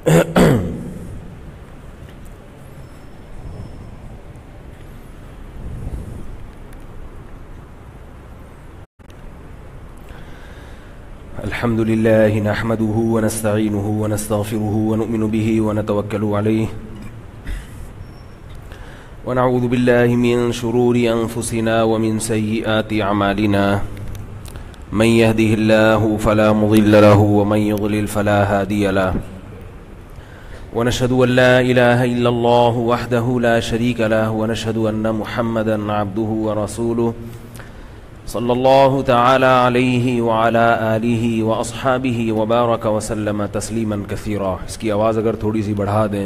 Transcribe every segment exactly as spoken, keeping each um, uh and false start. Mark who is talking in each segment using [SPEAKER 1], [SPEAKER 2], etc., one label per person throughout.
[SPEAKER 1] الحمد لله نحمده ونستعينه ونستغفره ونؤمن به ونتوكل عليه ونعوذ بالله من شرور أنفسنا ومن سيئات أعمالنا من يهده الله فلا مضل له ومن يضلل فلا هادي له ونشهد أن لا إله إلا الله وحده لا شريك له ونشهد أن محمدا عبده ورسوله صلی اللہ تعالی علیہ وعلی آلہ واصحابہ وبارک وسلم تسلیما کثیرا. اس کی آواز اگر تھوڑی سی بڑھا دیں.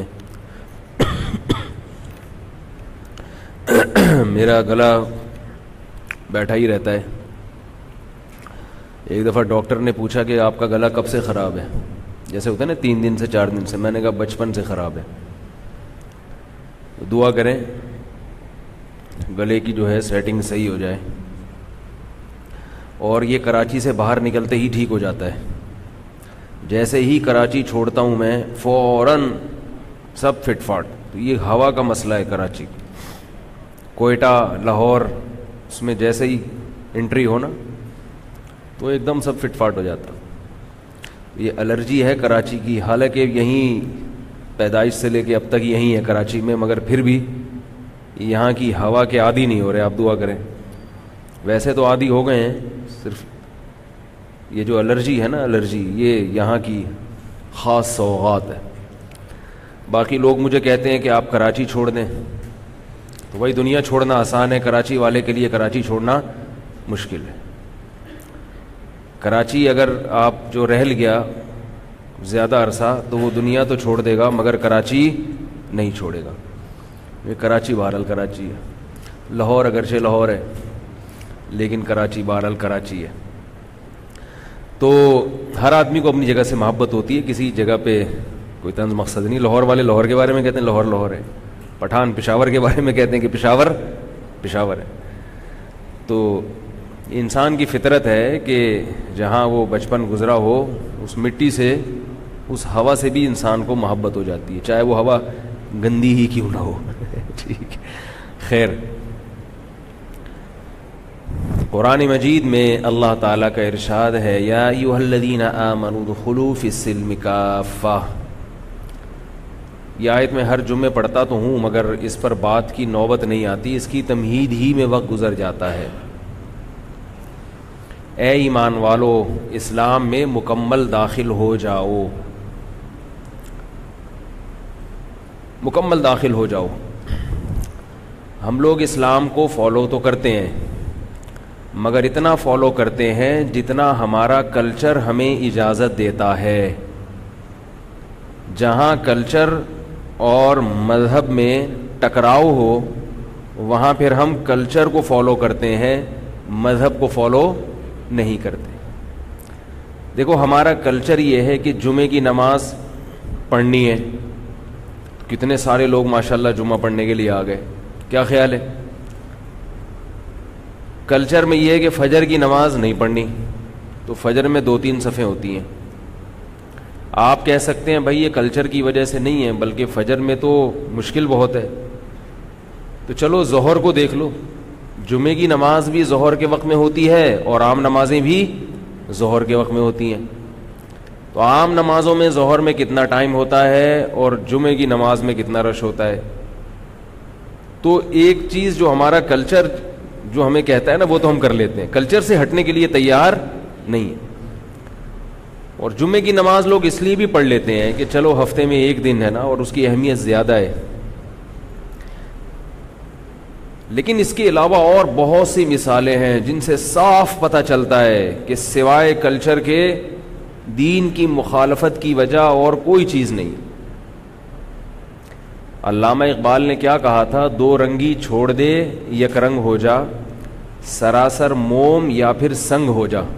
[SPEAKER 1] میرا گلا بیٹھا ہی رہتا ہے. ایک دفعہ ڈاکٹر نے پوچھا کہ آپ کا گلا کب سے خراب ہے؟ جیسے ہوتا ہے نا تین دن سے چار دن سے. میں نے کہا بچپن سے خراب ہے. دعا کریں گلے کی جو ہے سیٹنگ صحیح ہو جائے, اور یہ کراچی سے باہر نکلتے ہی ٹھیک ہو جاتا ہے. جیسے ہی کراچی چھوڑتا ہوں میں فوراً سب فٹ فاٹ. تو یہ ہوا کا مسئلہ ہے کراچی. کوئٹہ, لاہور, اس میں جیسے ہی انٹری ہو نا تو ایک دم سب فٹ فاٹ ہو جاتا. یہ الرجی ہے کراچی کی, حالانکہ یہیں پیدائش سے لے کے اب تک یہیں ہے کراچی میں, مگر پھر بھی یہاں کی ہوا کے عادی نہیں ہو رہے. آپ دعا کریں. ویسے تو عادی ہو گئے ہیں, صرف یہ جو الرجی ہے نا الرجی یہ یہاں کی خاص سوغات ہے. باقی لوگ مجھے کہتے ہیں کہ آپ کراچی چھوڑ دیں, تو وہی دنیا چھوڑنا آسان ہے, کراچی والے کے لیے کراچی چھوڑنا مشکل ہے. کراچی اگر آپ جو رہ گیا زیادہ عرصہ تو وہ دنیا تو چھوڑ دے گا مگر کراچی نہیں چھوڑے گا. یہ کراچی بہرحال کراچی ہے. لاہور اگرچہ لاہور ہے لیکن کراچی بہرحال کراچی ہے. تو ہر آدمی کو اپنی جگہ سے محبت ہوتی ہے, کسی جگہ پہ کوئی طنز مقصد نہیں. لاہور والے لاہور کے بارے میں کہتے ہیں لاہور لاہور ہے, پٹھان پشاور کے بارے میں کہتے ہیں کہ پشاور پشاور ہے. تو انسان کی فطرت ہے کہ جہاں وہ بچپن گزرا ہو اس مٹی سے, اس ہوا سے بھی انسان کو محبت ہو جاتی ہے, چاہے وہ ہوا گندی ہی کیوں نہ ہو. ٹھیک, خیر. قرآن مجید میں اللہ تعالیٰ کا ارشاد ہے یا ایھا الذین آمنوا ادخلوا فی السلم کافہ. یہ آیت میں ہر جمعے پڑھتا تو ہوں مگر اس پر بات کی نوبت نہیں آتی, اس کی تمہید ہی میں وقت گزر جاتا ہے. اے ایمان والو اسلام میں مکمل داخل ہو جاؤ, مکمل داخل ہو جاؤ. ہم لوگ اسلام کو فالو تو کرتے ہیں مگر اتنا فالو کرتے ہیں جتنا ہمارا کلچر ہمیں اجازت دیتا ہے. جہاں کلچر اور مذہب میں ٹکراؤ ہو وہاں پھر ہم کلچر کو فالو کرتے ہیں, مذہب کو فالو نہیں کرتے. دیکھو ہمارا کلچر یہ ہے کہ جمعے کی نماز پڑھنی ہے. کتنے سارے لوگ ماشاءاللہ جمعہ پڑھنے کے لیے آ گئے. کیا خیال ہے؟ کلچر میں یہ ہے کہ فجر کی نماز نہیں پڑھنی, تو فجر میں دو تین صفیں ہوتی ہیں. آپ کہہ سکتے ہیں بھائی یہ کلچر کی وجہ سے نہیں ہے بلکہ فجر میں تو مشکل بہت ہے. تو چلو ظہر کو دیکھ لو, جمعے کی نماز بھی ظہر کے وقت میں ہوتی ہے اور عام نمازیں بھی ظہر کے وقت میں ہوتی ہیں. تو عام نمازوں میں ظہر میں کتنا ٹائم ہوتا ہے اور جمعے کی نماز میں کتنا رش ہوتا ہے. تو ایک چیز جو ہمارا کلچر جو ہمیں کہتا ہے نا وہ تو ہم کر لیتے ہیں, کلچر سے ہٹنے کے لیے تیار نہیں. اور جمعے کی نماز لوگ اس لیے بھی پڑھ لیتے ہیں کہ چلو ہفتے میں ایک دن ہے نا اور اس کی اہمیت زیادہ ہے. لیکن اس کے علاوہ اور بہت سی مثالیں ہیں جن سے صاف پتہ چلتا ہے کہ سوائے کلچر کے دین کی مخالفت کی وجہ اور کوئی چیز نہیں. علامہ اقبال نے کیا کہا تھا؟ دو رنگی چھوڑ دے یک رنگ ہو جا, سراسر موم یا پھر سنگ ہو جا.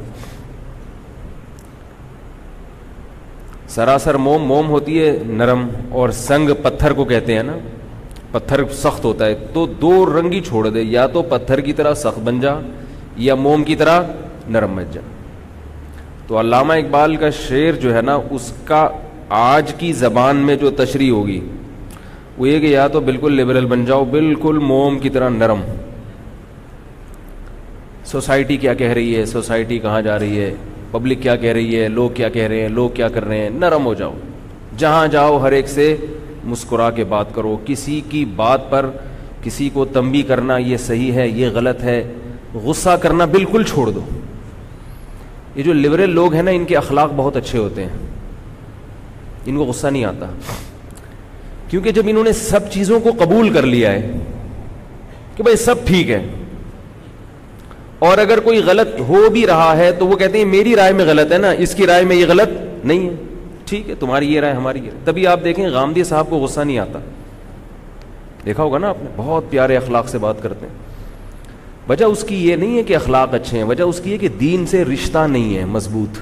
[SPEAKER 1] سراسر موم, موم ہوتی ہے نرم اور سنگ پتھر کو کہتے ہیں نا, پتھر سخت ہوتا ہے. تو دو رنگی چھوڑ دے, یا تو پتھر کی طرح سخت بن جا یا موم کی طرح نرم بن جا. تو علامہ اقبال کا شعر جو ہے نا اس کا آج کی زبان میں جو تشریح ہوگی وہ یہ کہ یا تو بالکل لبرل بن جاؤ، بالکل موم کی طرح نرم. سوسائٹی کیا کہہ رہی ہے، سوسائٹی کہاں جا رہی ہے، پبلک کیا کہہ رہی ہے، لوگ کیا کہہ رہے ہیں، لوگ کیا کر رہے ہیں، نرم ہو جاؤ. جہاں جاؤ ہر ایک سے مسکرا کے بات کرو. کسی کی بات پر کسی کو تنبیہ کرنا یہ صحیح ہے یہ غلط ہے، غصہ کرنا بالکل چھوڑ دو. یہ جو لبرل لوگ ہیں نا ان کے اخلاق بہت اچھے ہوتے ہیں، ان کو غصہ نہیں آتا، کیونکہ جب انہوں نے سب چیزوں کو قبول کر لیا ہے کہ بھائی سب ٹھیک ہے، اور اگر کوئی غلط ہو بھی رہا ہے تو وہ کہتے ہیں میری رائے میں غلط ہے نا، اس کی رائے میں یہ غلط نہیں ہے، ٹھیک ہے تمہاری یہ رائے ہماری یہ رائے. تبھی آپ دیکھیں غامدی صاحب کو غصہ نہیں آتا، دیکھا ہوگا نا آپ نے، بہت پیارے اخلاق سے بات کرتے ہیں. وجہ اس کی یہ نہیں ہے کہ اخلاق اچھے ہیں، وجہ اس کی ہے کہ دین سے رشتہ نہیں ہے مضبوط.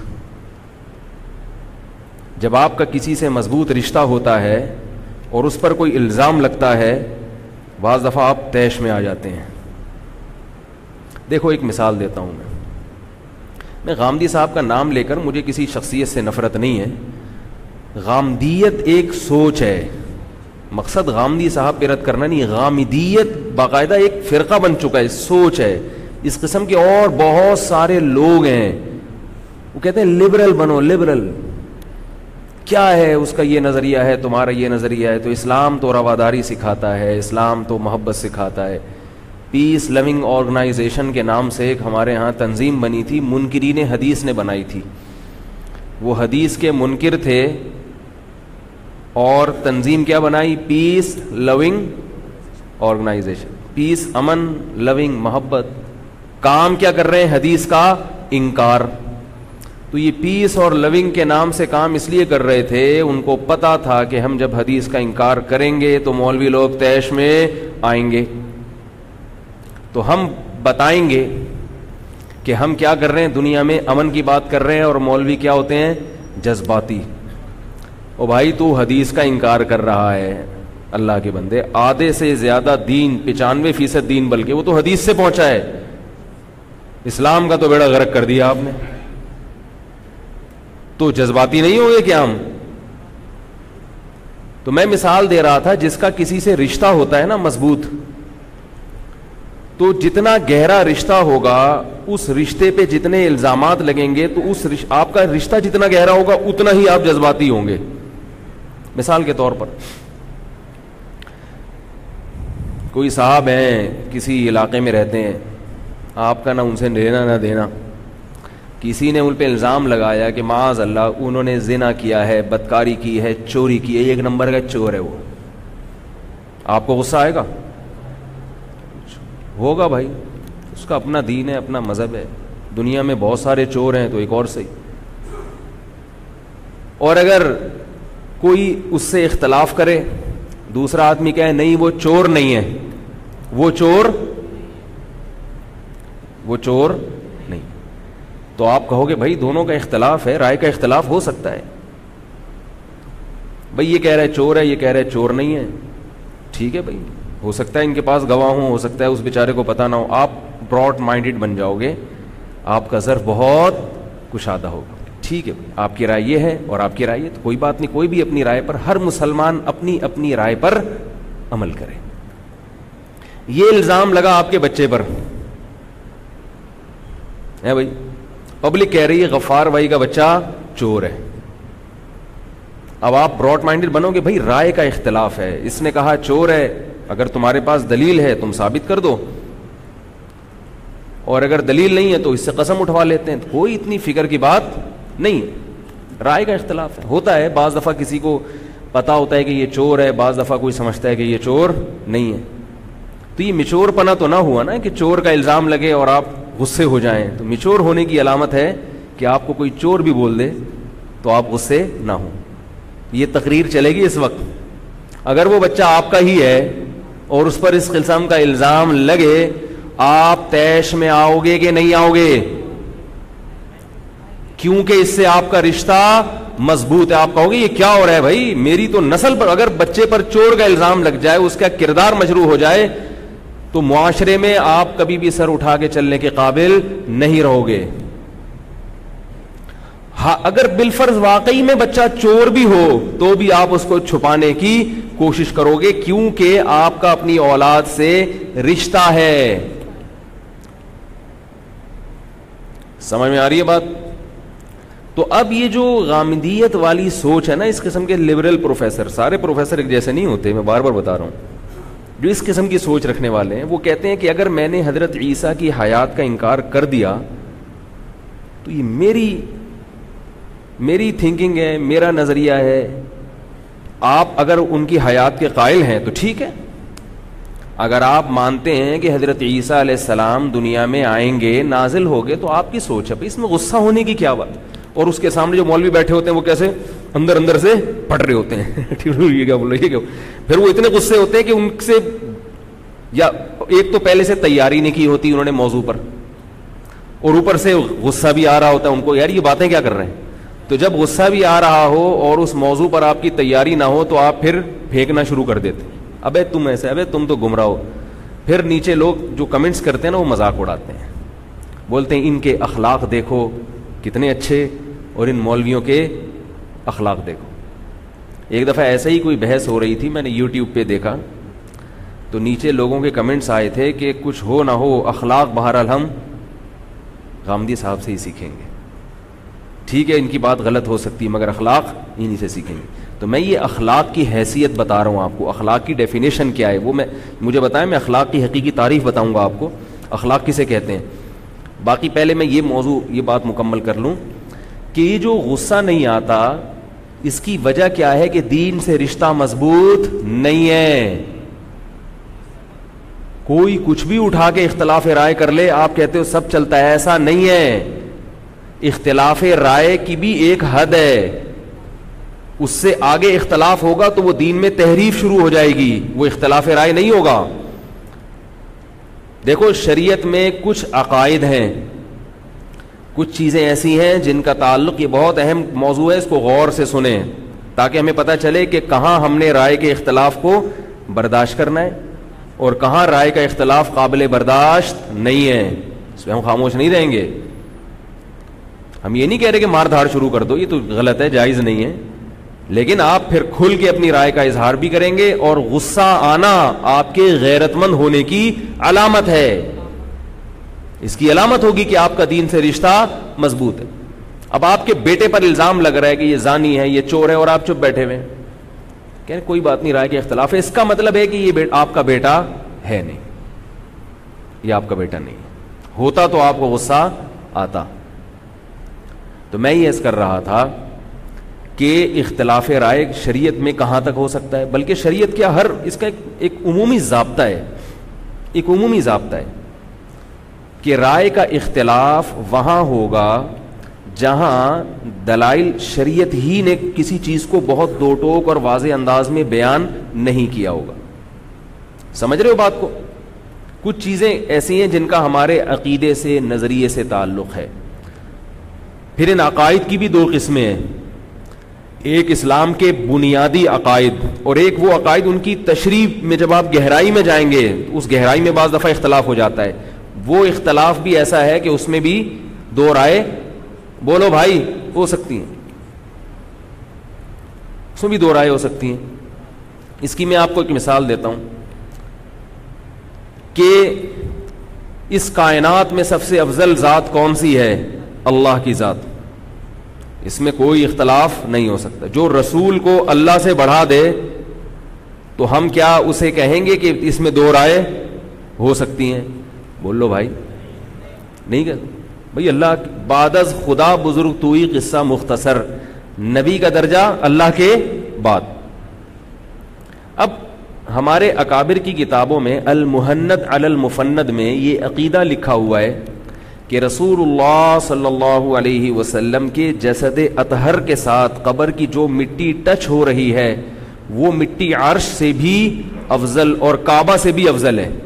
[SPEAKER 1] جب آپ کا کسی سے مضبوط رشتہ ہوتا ہے اور اس پر کوئی الزام لگتا ہے بعض دفعہ آپ طیش میں آ جاتے ہیں. دیکھو ایک مثال دیتا ہوں میں میں غامدی صاحب کا نام لے کر مجھے کسی شخصیت سے نفرت نہیں ہے. غامدیت ایک سوچ ہے، مقصد غامدی صاحب پہ رد کرنا نہیں. غامدیت باقاعدہ ایک فرقہ بن چکا ہے، سوچ ہے. اس قسم کے اور بہت سارے لوگ ہیں، وہ کہتے ہیں لبرل بنو. لبرل کیا ہے؟ اس کا یہ نظریہ ہے، تمہارا یہ نظریہ ہے. تو اسلام تو رواداری سکھاتا ہے، اسلام تو محبت سکھاتا ہے. پیس لونگ آرگنائزیشن کے نام سے ایک ہمارے ہاں تنظیم بنی تھی، منکرین حدیث نے بنائی تھی. وہ حدیث کے منکر تھے اور تنظیم کیا بنائی؟ پیس لونگ آرگنائزیشن. پیس، امن، لونگ، محبت. کام کیا کر رہے ہیں؟ حدیث کا انکار. تو یہ پیس اور لونگ کے نام سے کام اس لیے کر رہے تھے، ان کو پتا تھا کہ ہم جب حدیث کا انکار کریں گے تو مولوی لوگ طیش میں آئیں گے، تو ہم بتائیں گے کہ ہم کیا کر رہے ہیں، دنیا میں امن کی بات کر رہے ہیں، اور مولوی کیا ہوتے ہیں؟ جذباتی. او بھائی تو حدیث کا انکار کر رہا ہے، اللہ کے بندے آدھے سے زیادہ دین، پچانوے فیصد دین بلکہ وہ تو حدیث سے پہنچا ہے. اسلام کا تو بیڑا غرق کر دیا آپ نے، تو جذباتی نہیں ہوں گے کیا ہم؟ تو میں مثال دے رہا تھا جس کا کسی سے رشتہ ہوتا ہے نا مضبوط، تو جتنا گہرا رشتہ ہوگا اس رشتے پہ جتنے الزامات لگیں گے تو اس رش... آپ کا رشتہ جتنا گہرا ہوگا اتنا ہی آپ جذباتی ہوں گے. مثال کے طور پر کوئی صاحب ہیں کسی علاقے میں رہتے ہیں، آپ کا نہ ان سے لینا نہ دینا، کسی نے ان پہ الزام لگایا کہ معاذ اللہ انہوں نے زنا کیا ہے، بدکاری کی ہے، چوری کی ہے، ایک نمبر کا چور ہے وہ، آپ کو غصہ آئے گا؟ ہوگا بھائی، اس کا اپنا دین ہے، اپنا مذہب ہے، دنیا میں بہت سارے چور ہیں تو ایک اور صحیح. اور اگر کوئی اس سے اختلاف کرے، دوسرا آدمی کہے نہیں وہ چور نہیں ہے، وہ چور وہ چور نہیں، تو آپ کہو گے بھائی دونوں کا اختلاف ہے، رائے کا اختلاف ہو سکتا ہے. بھائی یہ کہہ رہا ہے چور ہے، یہ کہہ رہا ہے چور نہیں ہے، ٹھیک ہے بھائی، ہو سکتا ہے ان کے پاس گواہ ہوں، ہو سکتا ہے اس بیچارے کو پتہ نہ ہو. آپ براڈ مائنڈڈ بن جاؤ گے، آپ کا ظرف بہت کشادہ ہوگا. ٹھیک ہے بھائی، آپ کی رائے یہ ہے اور آپ کی رائے یہ، تو کوئی بات نہیں، کوئی بھی اپنی رائے پر، ہر مسلمان اپنی اپنی رائے پر عمل کرے. یہ الزام لگا آپ کے بچے پر ہے بھائی، پبلک کہہ رہی ہے غفار بھائی کا بچہ چور ہے. اب آپ براڈ مائنڈڈ بنو گے، بھائی رائے کا اختلاف ہے، اس نے کہا چور ہے، اگر تمہارے پاس دلیل ہے تم ثابت کر دو، اور اگر دلیل نہیں ہے تو اس سے قسم اٹھوا لیتے ہیں. کوئی اتنی فکر کی بات نہیں، رائے کا اختلاف ہے. ہوتا ہے بعض دفعہ کسی کو پتا ہوتا ہے کہ یہ چور ہے، بعض دفعہ کوئی سمجھتا ہے کہ یہ چور نہیں ہے. تو یہ میچور پنا تو نہ ہوا نا کہ چور کا الزام لگے اور آپ غصے ہو جائیں. تو میچور ہونے کی علامت ہے کہ آپ کو کوئی چور بھی بول دے تو آپ غصے نہ ہوں. یہ تقریر چلے گی اس وقت. اگر وہ بچہ آپ کا ہی ہے اور اس پر اس قسم کا الزام لگے، آپ طیش میں آؤ گے کہ نہیں آؤ گے؟ کیونکہ اس سے آپ کا رشتہ مضبوط ہے. آپ کہو گے یہ کیا ہو رہا ہے بھائی، میری تو نسل پر اگر بچے پر چور کا الزام لگ جائے، اس کا کردار مجروح ہو جائے، تو معاشرے میں آپ کبھی بھی سر اٹھا کے چلنے کے قابل نہیں رہو گے. ہاں اگر بالفرض واقعی میں بچہ چور بھی ہو تو بھی آپ اس کو چھپانے کی کوشش کرو گے، کیونکہ آپ کا اپنی اولاد سے رشتہ ہے. سمجھ میں آ رہی ہے بات؟ تو اب یہ جو غامدیت والی سوچ ہے نا، اس قسم کے لبرل پروفیسر، سارے پروفیسر ایک جیسے نہیں ہوتے، میں بار بار بتا رہا ہوں، جو اس قسم کی سوچ رکھنے والے ہیں وہ کہتے ہیں کہ اگر میں نے حضرت عیسیٰ کی حیات کا انکار کر دیا تو یہ میری میری تھنکنگ ہے، میرا نظریہ ہے. آپ اگر ان کی حیات کے قائل ہیں تو ٹھیک ہے. اگر آپ مانتے ہیں کہ حضرت عیسیٰ علیہ السلام دنیا میں آئیں گے، نازل ہو گے، تو آپ کی سوچ ہے، اس میں غصہ ہونے کی کیا بات؟ اور اس کے سامنے جو مولوی بیٹھے ہوتے ہیں وہ کیسے اندر اندر سے پھٹ رہے ہوتے ہیں یہ کیا بولو یہ کیا، پھر وہ اتنے غصے ہوتے ہیں کہ ان سے یا ایک تو پہلے سے تیاری نہیں کی ہوتی انہوں نے موضوع پر، اور اوپر سے غصہ بھی آ رہا ہوتا ہے ان کو، یار یہ باتیں کیا کر رہے ہیں. تو جب غصہ بھی آ رہا ہو اور اس موضوع پر آپ کی تیاری نہ ہو تو آپ پھر پھینکنا شروع کر دیتے، ابے تم ایسے، ابے تم تو گمراہ ہو. پھر نیچے لوگ جو کمنٹس کرتے ہیں نا وہ مذاق اڑاتے ہیں، بولتے ہیں ان کے اخلاق دیکھو کتنے اچھے اور ان مولویوں کے اخلاق دیکھو. ایک دفعہ ایسے ہی کوئی بحث ہو رہی تھی، میں نے یوٹیوب پہ دیکھا تو نیچے لوگوں کے کمنٹس آئے تھے کہ کچھ ہو نہ ہو اخلاق بہرحال ہم غامدی صاحب سے ہی سیکھیں گے. ٹھیک ہے ان کی بات غلط ہو سکتی ہے مگر اخلاق انہی سے سیکھیں گے. تو میں یہ اخلاق کی حیثیت بتا رہا ہوں آپ کو، اخلاق کی ڈیفینیشن کیا ہے وہ میں مجھے بتائیں، میں اخلاق کی حقیقی تعریف بتاؤں گا آپ کو، اخلاق کسے کہتے ہیں. باقی پہلے میں یہ موضوع یہ بات مکمل کر لوں کہ یہ جو غصہ نہیں آتا اس کی وجہ کیا ہے کہ دین سے رشتہ مضبوط نہیں ہے. کوئی کچھ بھی اٹھا کے اختلاف رائے کر لے، آپ کہتے ہو سب چلتا ہے، ایسا نہیں ہے. اختلاف رائے کی بھی ایک حد ہے، اس سے آگے اختلاف ہوگا تو وہ دین میں تحریف شروع ہو جائے گی، وہ اختلاف رائے نہیں ہوگا. دیکھو شریعت میں کچھ عقائد ہیں، کچھ چیزیں ایسی ہیں جن کا تعلق، یہ بہت اہم موضوع ہے، اس کو غور سے سنیں تاکہ ہمیں پتہ چلے کہ کہاں ہم نے رائے کے اختلاف کو برداشت کرنا ہے اور کہاں رائے کا اختلاف قابل برداشت نہیں ہے. اس پہ ہم خاموش نہیں رہیں گے. ہم یہ نہیں کہہ رہے کہ مار دھاڑ شروع کر دو، یہ تو غلط ہے، جائز نہیں ہے، لیکن آپ پھر کھل کے اپنی رائے کا اظہار بھی کریں گے، اور غصہ آنا آپ کے غیرت مند ہونے کی علامت ہے. اس کی علامت ہوگی کہ آپ کا دین سے رشتہ مضبوط ہے. اب آپ کے بیٹے پر الزام لگ رہا ہے کہ یہ زانی ہے، یہ چور ہے، اور آپ چپ بیٹھے ہوئے کہ کوئی بات نہیں، رائے کے اختلاف ہے، اس کا مطلب ہے کہ یہ آپ کا بیٹا ہے نہیں، یہ آپ کا بیٹا نہیں. ہوتا تو آپ کو غصہ آتا. تو میں یہ عرض کر رہا تھا کہ اختلاف رائے شریعت میں کہاں تک ہو سکتا ہے، بلکہ شریعت کیا ہر اس کا ایک, ایک عمومی ضابطہ ہے، ایک عمومی ضابطہ ہے کہ رائے کا اختلاف وہاں ہوگا جہاں دلائل شریعت ہی نے کسی چیز کو بہت دو ٹوک اور واضح انداز میں بیان نہیں کیا ہوگا. سمجھ رہے ہو بات کو؟ کچھ چیزیں ایسی ہیں جن کا ہمارے عقیدے سے، نظریے سے تعلق ہے. پھر ان عقائد کی بھی دو قسمیں ہیں، ایک اسلام کے بنیادی عقائد اور ایک وہ عقائد ان کی تشریح میں جب آپ گہرائی میں جائیں گے اس گہرائی میں بعض دفعہ اختلاف ہو جاتا ہے. وہ اختلاف بھی ایسا ہے کہ اس میں بھی دو رائے، بولو بھائی، ہو سکتی ہیں، اس میں بھی دو رائے ہو سکتی ہیں. اس کی میں آپ کو ایک مثال دیتا ہوں کہ اس کائنات میں سب سے افضل ذات کون سی ہے؟ اللہ کی ذات. اس میں کوئی اختلاف نہیں ہو سکتا. جو رسول کو اللہ سے بڑھا دے تو ہم کیا اسے کہیں گے کہ اس میں دو رائے ہو سکتی ہیں؟ بول لو بھائی، نہیں کہتے بھائی. اللہ بعد از خدا بزرگ توئی قصہ مختصر، نبی کا درجہ اللہ کے بعد. اب ہمارے اکابر کی کتابوں میں المہند علی المفند میں یہ عقیدہ لکھا ہوا ہے کہ رسول اللہ صلی اللہ علیہ وسلم کے جسد اطہر کے ساتھ قبر کی جو مٹی ٹچ ہو رہی ہے وہ مٹی عرش سے بھی افضل اور کعبہ سے بھی افضل ہے.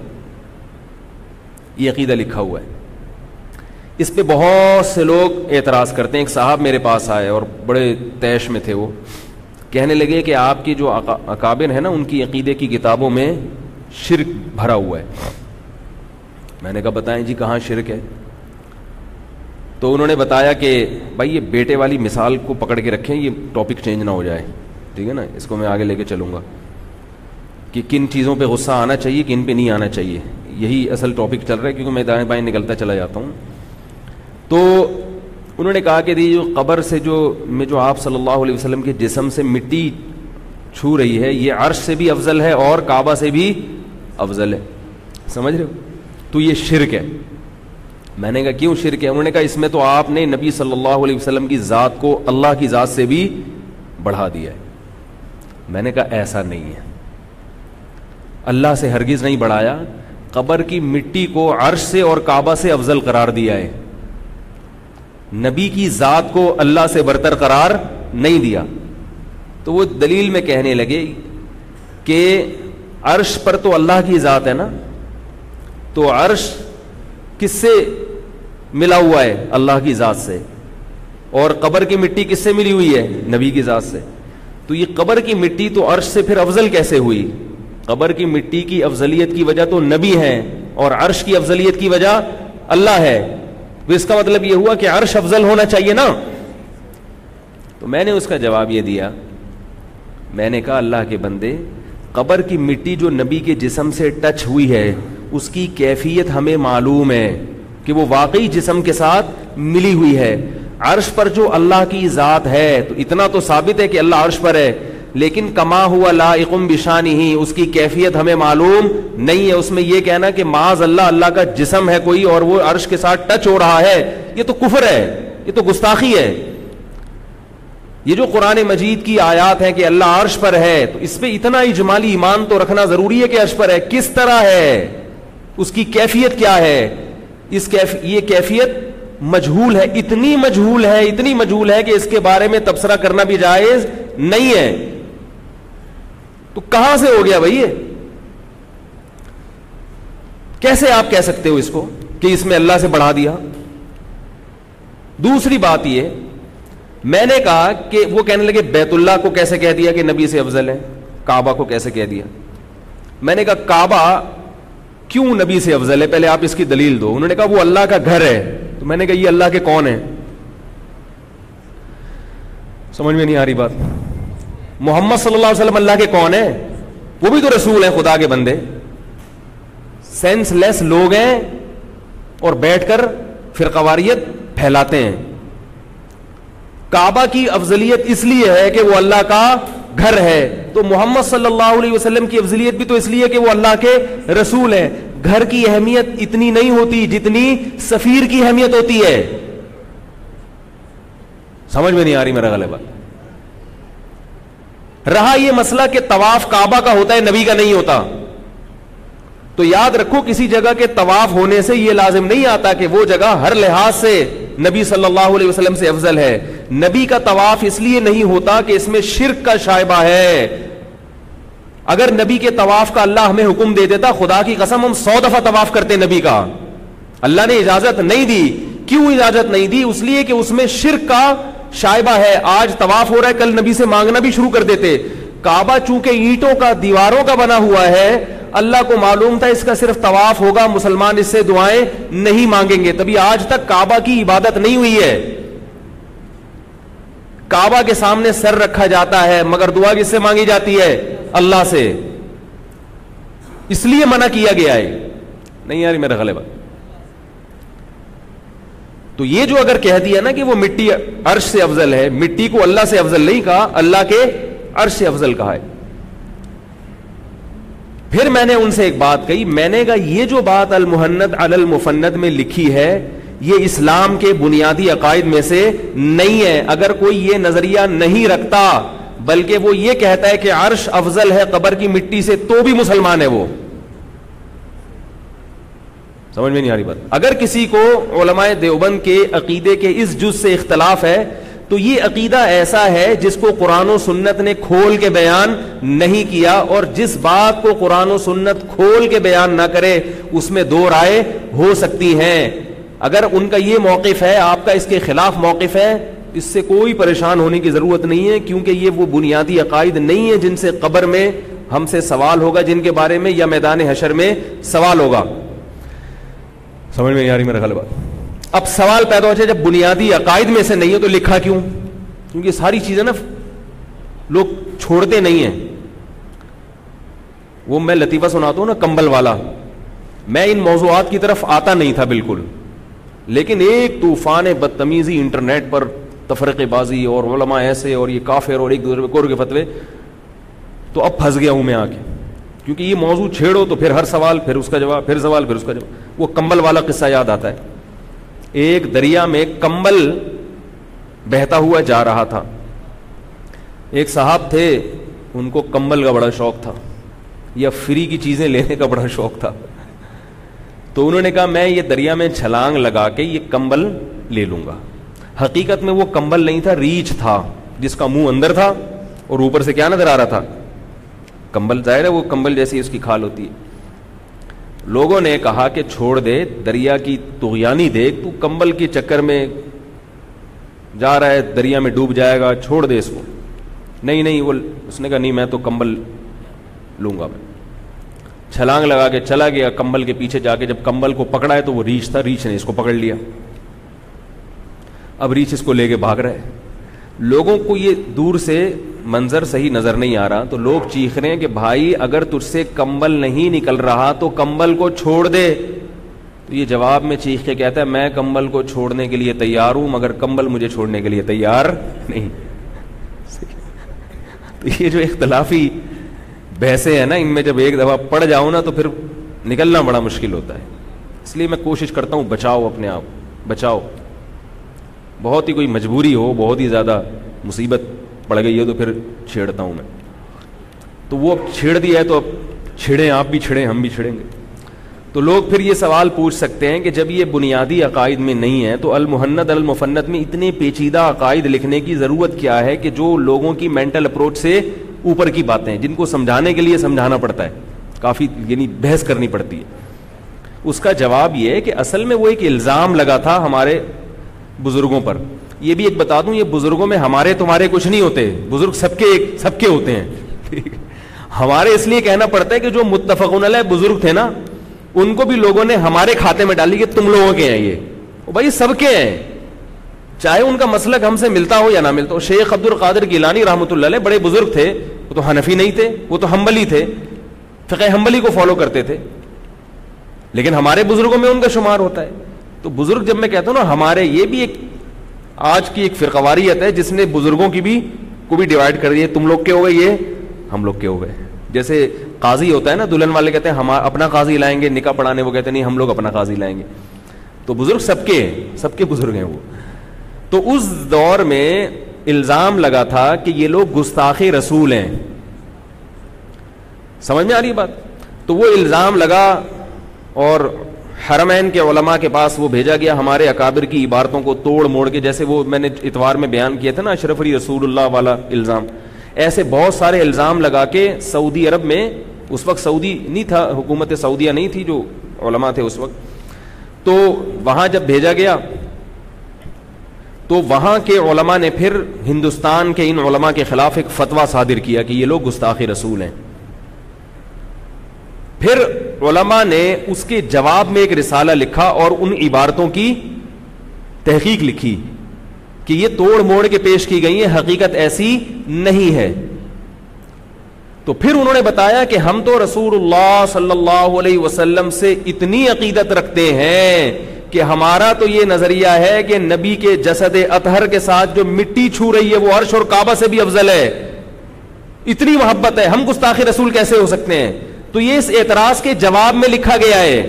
[SPEAKER 1] یہ عقیدہ لکھا ہوا ہے. اس پہ بہت سے لوگ اعتراض کرتے ہیں. ایک صاحب میرے پاس آئے اور بڑے تیش میں تھے، وہ کہنے لگے کہ آپ کی جو اکابر ہیں نا ان کی عقیدے کی کتابوں میں شرک بھرا ہوا ہے. میں نے کہا بتائیں جی کہاں شرک ہے؟ تو انہوں نے بتایا کہ بھائی یہ بیٹے والی مثال کو پکڑ کے رکھیں, یہ ٹاپک چینج نہ ہو جائے, ٹھیک ہے نا, اس کو میں آگے لے کے چلوں گا کہ کن چیزوں پہ غصہ آنا چاہیے, کن پہ نہیں آنا چاہیے. یہی اصل ٹاپک چل رہا ہے کیونکہ میں دائیں بائیں نکلتا چلا جاتا ہوں. تو انہوں نے کہا کہ جو قبر سے جو میں جو آپ صلی اللہ علیہ وسلم کے جسم سے مٹی چھو رہی ہے, یہ عرش سے بھی افضل ہے اور کعبہ سے بھی افضل ہے. سمجھ رہے ہو؟ تو یہ شرک ہے. میں نے کہا کیوں شرک ہے؟ انہوں نے کہا اس میں تو آپ نے نبی صلی اللہ علیہ وسلم کی ذات کو اللہ کی ذات سے بھی بڑھا دیا ہے. میں نے کہا ایسا نہیں ہے, اللہ سے ہرگز نہیں بڑھایا. قبر کی مٹی کو عرش سے اور کعبہ سے افضل قرار دیا ہے, نبی کی ذات کو اللہ سے برتر قرار نہیں دیا. تو وہ دلیل میں کہنے لگے کہ عرش پر تو اللہ کی ذات ہے نا, تو عرش کس سے ملا ہوا ہے؟ اللہ کی ذات سے. اور قبر کی مٹی کس سے ملی ہوئی ہے؟ نبی کی ذات سے. تو یہ قبر کی مٹی تو عرش سے پھر افضل کیسے ہوئی؟ قبر کی مٹی کی افضلیت کی وجہ تو نبی ہے اور عرش کی افضلیت کی وجہ اللہ ہے. تو اس کا مطلب یہ ہوا کہ عرش افضل ہونا چاہیے نا. تو میں نے اس کا جواب یہ دیا, میں نے کہا اللہ کے بندے, قبر کی مٹی جو نبی کے جسم سے ٹچ ہوئی ہے اس کی کیفیت ہمیں معلوم ہے کہ وہ واقعی جسم کے ساتھ ملی ہوئی ہے. عرش پر جو اللہ کی ذات ہے تو اتنا تو ثابت ہے کہ اللہ عرش پر ہے, لیکن کما ہوا لائق بشانہ, اس کی کیفیت ہمیں معلوم نہیں ہے. اس میں یہ کہنا کہ معاذ اللہ اللہ کا جسم ہے کوئی اور وہ عرش کے ساتھ ٹچ ہو رہا ہے, یہ تو کفر ہے, یہ تو گستاخی ہے. یہ جو قرآن مجید کی آیات ہیں کہ اللہ عرش پر ہے, تو اس پہ اتنا اجمالی ایمان تو رکھنا ضروری ہے کہ عرش پر ہے. کس طرح ہے, اس کی کیفیت کیا ہے؟ اس کیف یہ کیفیت مجہول ہے, اتنی مجہول ہے اتنی مجہول ہے کہ اس کے بارے میں تبصرہ کرنا بھی جائز نہیں ہے. تو کہاں سے ہو گیا بھائی یہ؟ کیسے آپ کہہ سکتے ہو اس کو کہ اس میں اللہ سے بڑھا دیا؟ دوسری بات یہ, میں نے کہا کہ وہ کہنے لگے بیت اللہ کو کیسے کہہ دیا کہ نبی سے افضل ہے, کعبہ کو کیسے کہہ دیا؟ میں نے کہا کعبہ کیوں نبی سے افضل ہے, پہلے آپ اس کی دلیل دو. انہوں نے کہا وہ اللہ کا گھر ہے. تو میں نے کہا یہ اللہ کے کون ہیں؟ سمجھ میں نہیں آ رہی بات. محمد صلی اللہ علیہ وسلم اللہ کے کون ہیں؟ وہ بھی تو رسول ہیں, خدا کے بندے. سینس لیس لوگ ہیں اور بیٹھ کر فرقواریت پھیلاتے ہیں. کعبہ کی افضلیت اس لیے ہے کہ وہ اللہ کا گھر ہے, تو محمد صلی اللہ علیہ وسلم کی افضلیت بھی تو اس لیے کہ وہ اللہ کے رسول ہیں. گھر کی اہمیت اتنی نہیں ہوتی جتنی سفیر کی اہمیت ہوتی ہے. سمجھ میں نہیں آ رہی میرا غلط بات. رہا یہ مسئلہ کہ طواف کعبہ کا ہوتا ہے نبی کا نہیں ہوتا, تو یاد رکھو کسی جگہ کے طواف ہونے سے یہ لازم نہیں آتا کہ وہ جگہ ہر لحاظ سے نبی صلی اللہ علیہ وسلم سے افضل ہے. نبی کا طواف اس لیے نہیں ہوتا کہ اس میں شرک کا شائبہ ہے. اگر نبی کے طواف کا اللہ ہمیں حکم دے دیتا, خدا کی قسم ہم سو دفعہ طواف کرتے نبی کا. اللہ نے اجازت نہیں دی. کیوں اجازت نہیں دی؟ اس لیے کہ اس میں شرک کا شائبہ ہے. آج طواف ہو رہا ہے, کل نبی سے مانگنا بھی شروع کر دیتے. کعبہ چونکہ اینٹوں کا دیواروں کا بنا ہوا ہے, اللہ کو معلوم تھا اس کا صرف طواف ہوگا, مسلمان اس سے دعائیں نہیں مانگیں گے, تبھی آج تک کعبہ کی عبادت نہیں ہوئی ہے. کعبہ کے سامنے سر رکھا جاتا ہے مگر دعا کس سے مانگی جاتی ہے؟ اللہ سے. اس لیے منع کیا گیا ہے. نہیں یار میرا غلط. تو یہ جو اگر کہہ دیا نا کہ وہ مٹی عرش سے افضل ہے, مٹی کو اللہ سے افضل نہیں کہا, اللہ کے عرش سے افضل کہا ہے. پھر میں نے ان سے ایک بات کہی, میں نے کہا یہ جو بات المہند علی المفند میں لکھی ہے یہ اسلام کے بنیادی عقائد میں سے نہیں ہے. اگر کوئی یہ نظریہ نہیں رکھتا بلکہ وہ یہ کہتا ہے کہ عرش افضل ہے قبر کی مٹی سے, تو بھی مسلمان ہے وہ. سمجھ میں نہیں آ رہی بات. اگر کسی کو علماء دیوبند کے عقیدے کے اس جز سے اختلاف ہے تو یہ عقیدہ ایسا ہے جس کو قرآن و سنت نے کھول کے بیان نہیں کیا, اور جس بات کو قرآن و سنت کھول کے بیان نہ کرے اس میں دو رائے ہو سکتی ہیں. اگر ان کا یہ موقف ہے, آپ کا اس کے خلاف موقف ہے, اس سے کوئی پریشان ہونے کی ضرورت نہیں ہے, کیونکہ یہ وہ بنیادی عقائد نہیں ہے جن سے قبر میں ہم سے سوال ہوگا, جن کے بارے میں یا میدان حشر میں سوال ہوگا. سمجھ میں نہیں آ رہی میرا غلط بات. اب سوال پیدا ہو جائے جب بنیادی عقائد میں سے نہیں ہے تو لکھا کیوں؟ کیونکہ ساری چیزیں نا لوگ چھوڑتے نہیں ہیں. وہ میں لطیفہ سناتا ہوں نا کمبل والا, میں ان موضوعات کی طرف آتا نہیں تھا بالکل, لیکن ایک طوفان بدتمیزی انٹرنیٹ پر, تفرقے بازی اور علماء ایسے اور یہ کافر اور ایک دوسرے پہ کفر کے فتوے, تو اب پھنس گیا ہوں میں آ کے, کیونکہ یہ موضوع چھیڑو تو پھر ہر سوال پھر اس کا جواب, پھر سوال پھر اس کا جواب. وہ کمبل والا قصہ یاد آتا ہے. ایک دریا میں کمبل بہتا ہوا جا رہا تھا. ایک صاحب تھے, ان کو کمبل کا بڑا شوق تھا یا فری کی چیزیں لینے کا بڑا شوق تھا. تو انہوں نے کہا میں یہ دریا میں چھلانگ لگا کے یہ کمبل لے لوں گا. حقیقت میں وہ کمبل نہیں تھا, ریچھ تھا جس کا منہ اندر تھا اور اوپر سے کیا نظر آ رہا تھا؟ کمبل. ظاہر ہے وہ کمبل جیسی اس کی کھال ہوتی ہے. لوگوں نے کہا کہ چھوڑ دے, دریا کی طغیانی دیکھ, تو کمبل کے چکر میں جا رہا ہے, دریا میں ڈوب جائے گا, چھوڑ دے اس کو. نہیں نہیں, وہ اس نے کہا نہیں میں تو کمبل لوں گا. میں چھلانگ لگا کے چلا گیا کمبل کے پیچھے جا کے, جب کمبل کو پکڑا ہے تو وہ ریچھ تھا, ریچھ نے اس کو پکڑ لیا. اب ریچھ اس کو لے کے بھاگ رہا ہے. لوگوں کو یہ دور سے منظر صحیح نظر نہیں آ رہا, تو لوگ چیخ رہے ہیں کہ بھائی اگر تجھ سے کمبل نہیں نکل رہا تو کمبل کو چھوڑ دے. تو یہ جواب میں چیخ کے کہتا ہے میں کمبل کو چھوڑنے کے لیے تیار ہوں مگر کمبل مجھے چھوڑنے کے لیے تیار نہیں. تو یہ جو اختلافی بحثیں ہیں نا, ان میں جب ایک دفعہ پڑ جاؤ نا تو پھر نکلنا بڑا مشکل ہوتا ہے. اس لیے میں کوشش کرتا ہوں بچاؤ اپنے آپ, بچاؤ. بہت ہی کوئی مجبوری ہو, بہت ہی زیادہ مصیبت پڑ گئی ہے تو پھر چھیڑتا ہوں میں. تو وہ اب چھیڑ دیا ہے تو اب چھڑیں, آپ بھی چھڑیں, ہم بھی چھڑیں گے. تو لوگ پھر یہ سوال پوچھ سکتے ہیں کہ جب یہ بنیادی عقائد میں نہیں ہے تو المحند المفند میں اتنے پیچیدہ عقائد لکھنے کی ضرورت کیا ہے کہ جو لوگوں کی مینٹل اپروچ سے اوپر کی باتیں, جن کو سمجھانے کے لیے سمجھانا پڑتا ہے, کافی یعنی بحث کرنی پڑتی ہے. اس کا جواب یہ ہے کہ اصل میں وہ ایک الزام لگا تھا ہمارے بزرگوں پر. یہ بھی ایک بتا دوں, یہ بزرگوں میں ہمارے تمہارے کچھ نہیں ہوتے, بزرگ سب کے ایک سب کے ہوتے ہیں. ہمارے اس لیے کہنا پڑتا ہے کہ جو متفقون علیہ بزرگ تھے نا, ان کو بھی لوگوں نے ہمارے کھاتے میں ڈالی کہ تم لوگوں کے ہیں, یہ بھائی سب کے ہیں, چاہے ان کا مسلک ہم سے ملتا ہو یا نہ ملتا ہو. شیخ عبد القادر گیلانی رحمۃ اللہ علیہ بڑے بزرگ تھے, وہ تو حنفی نہیں تھے, وہ تو حنبلی تھے, فقہ حنبلی کو فالو کرتے تھے, لیکن ہمارے بزرگوں میں ان کا شمار ہوتا ہے. تو بزرگ جب میں کہتا ہوں نا ہمارے, یہ بھی ایک آج کی ایک فرقواریت ہے جس نے بزرگوں کی بھی کو بھی ڈیوائڈ کر دیا. تم لوگ کے ہو گئے, یہ ہم لوگ کے ہو گئے. جیسے قاضی ہوتا ہے نا, دلہن والے کہتے ہیں ہم اپنا قاضی لائیں گے نکاح پڑھانے, وہ کہتے ہیں نہیں ہم لوگ اپنا قاضی لائیں گے. تو بزرگ سب کے ہیں, سب کے بزرگ ہیں وہ. تو اس دور میں الزام لگا تھا کہ یہ لوگ گستاخ رسول ہیں. سمجھ میں آ رہی بات؟ تو وہ الزام لگا اور حرمین کے علماء کے پاس وہ بھیجا گیا ہمارے اکابر کی عبارتوں کو توڑ موڑ کے, جیسے وہ میں نے اتوار میں بیان کیا تھا نا اشرف علی رسول اللہ والا الزام. ایسے بہت سارے الزام لگا کے سعودی عرب میں, اس وقت سعودی نہیں تھا, حکومت سعودیہ نہیں تھی, جو علماء تھے اس وقت, تو وہاں جب بھیجا گیا تو وہاں کے علماء نے پھر ہندوستان کے ان علماء کے خلاف ایک فتویٰ صادر کیا کہ یہ لوگ گستاخ رسول ہیں. پھر علماء نے اس کے جواب میں ایک رسالہ لکھا اور ان عبارتوں کی تحقیق لکھی کہ یہ توڑ موڑ کے پیش کی گئی ہیں, حقیقت ایسی نہیں ہے. تو پھر انہوں نے بتایا کہ ہم تو رسول اللہ صلی اللہ علیہ وسلم سے اتنی عقیدت رکھتے ہیں کہ ہمارا تو یہ نظریہ ہے کہ نبی کے جسد اطہر کے ساتھ جو مٹی چھو رہی ہے وہ عرش اور کعبہ سے بھی افضل ہے. اتنی محبت ہے, ہم گستاخ رسول کیسے ہو سکتے ہیں؟ تو یہ اس اعتراض کے جواب میں لکھا گیا ہے.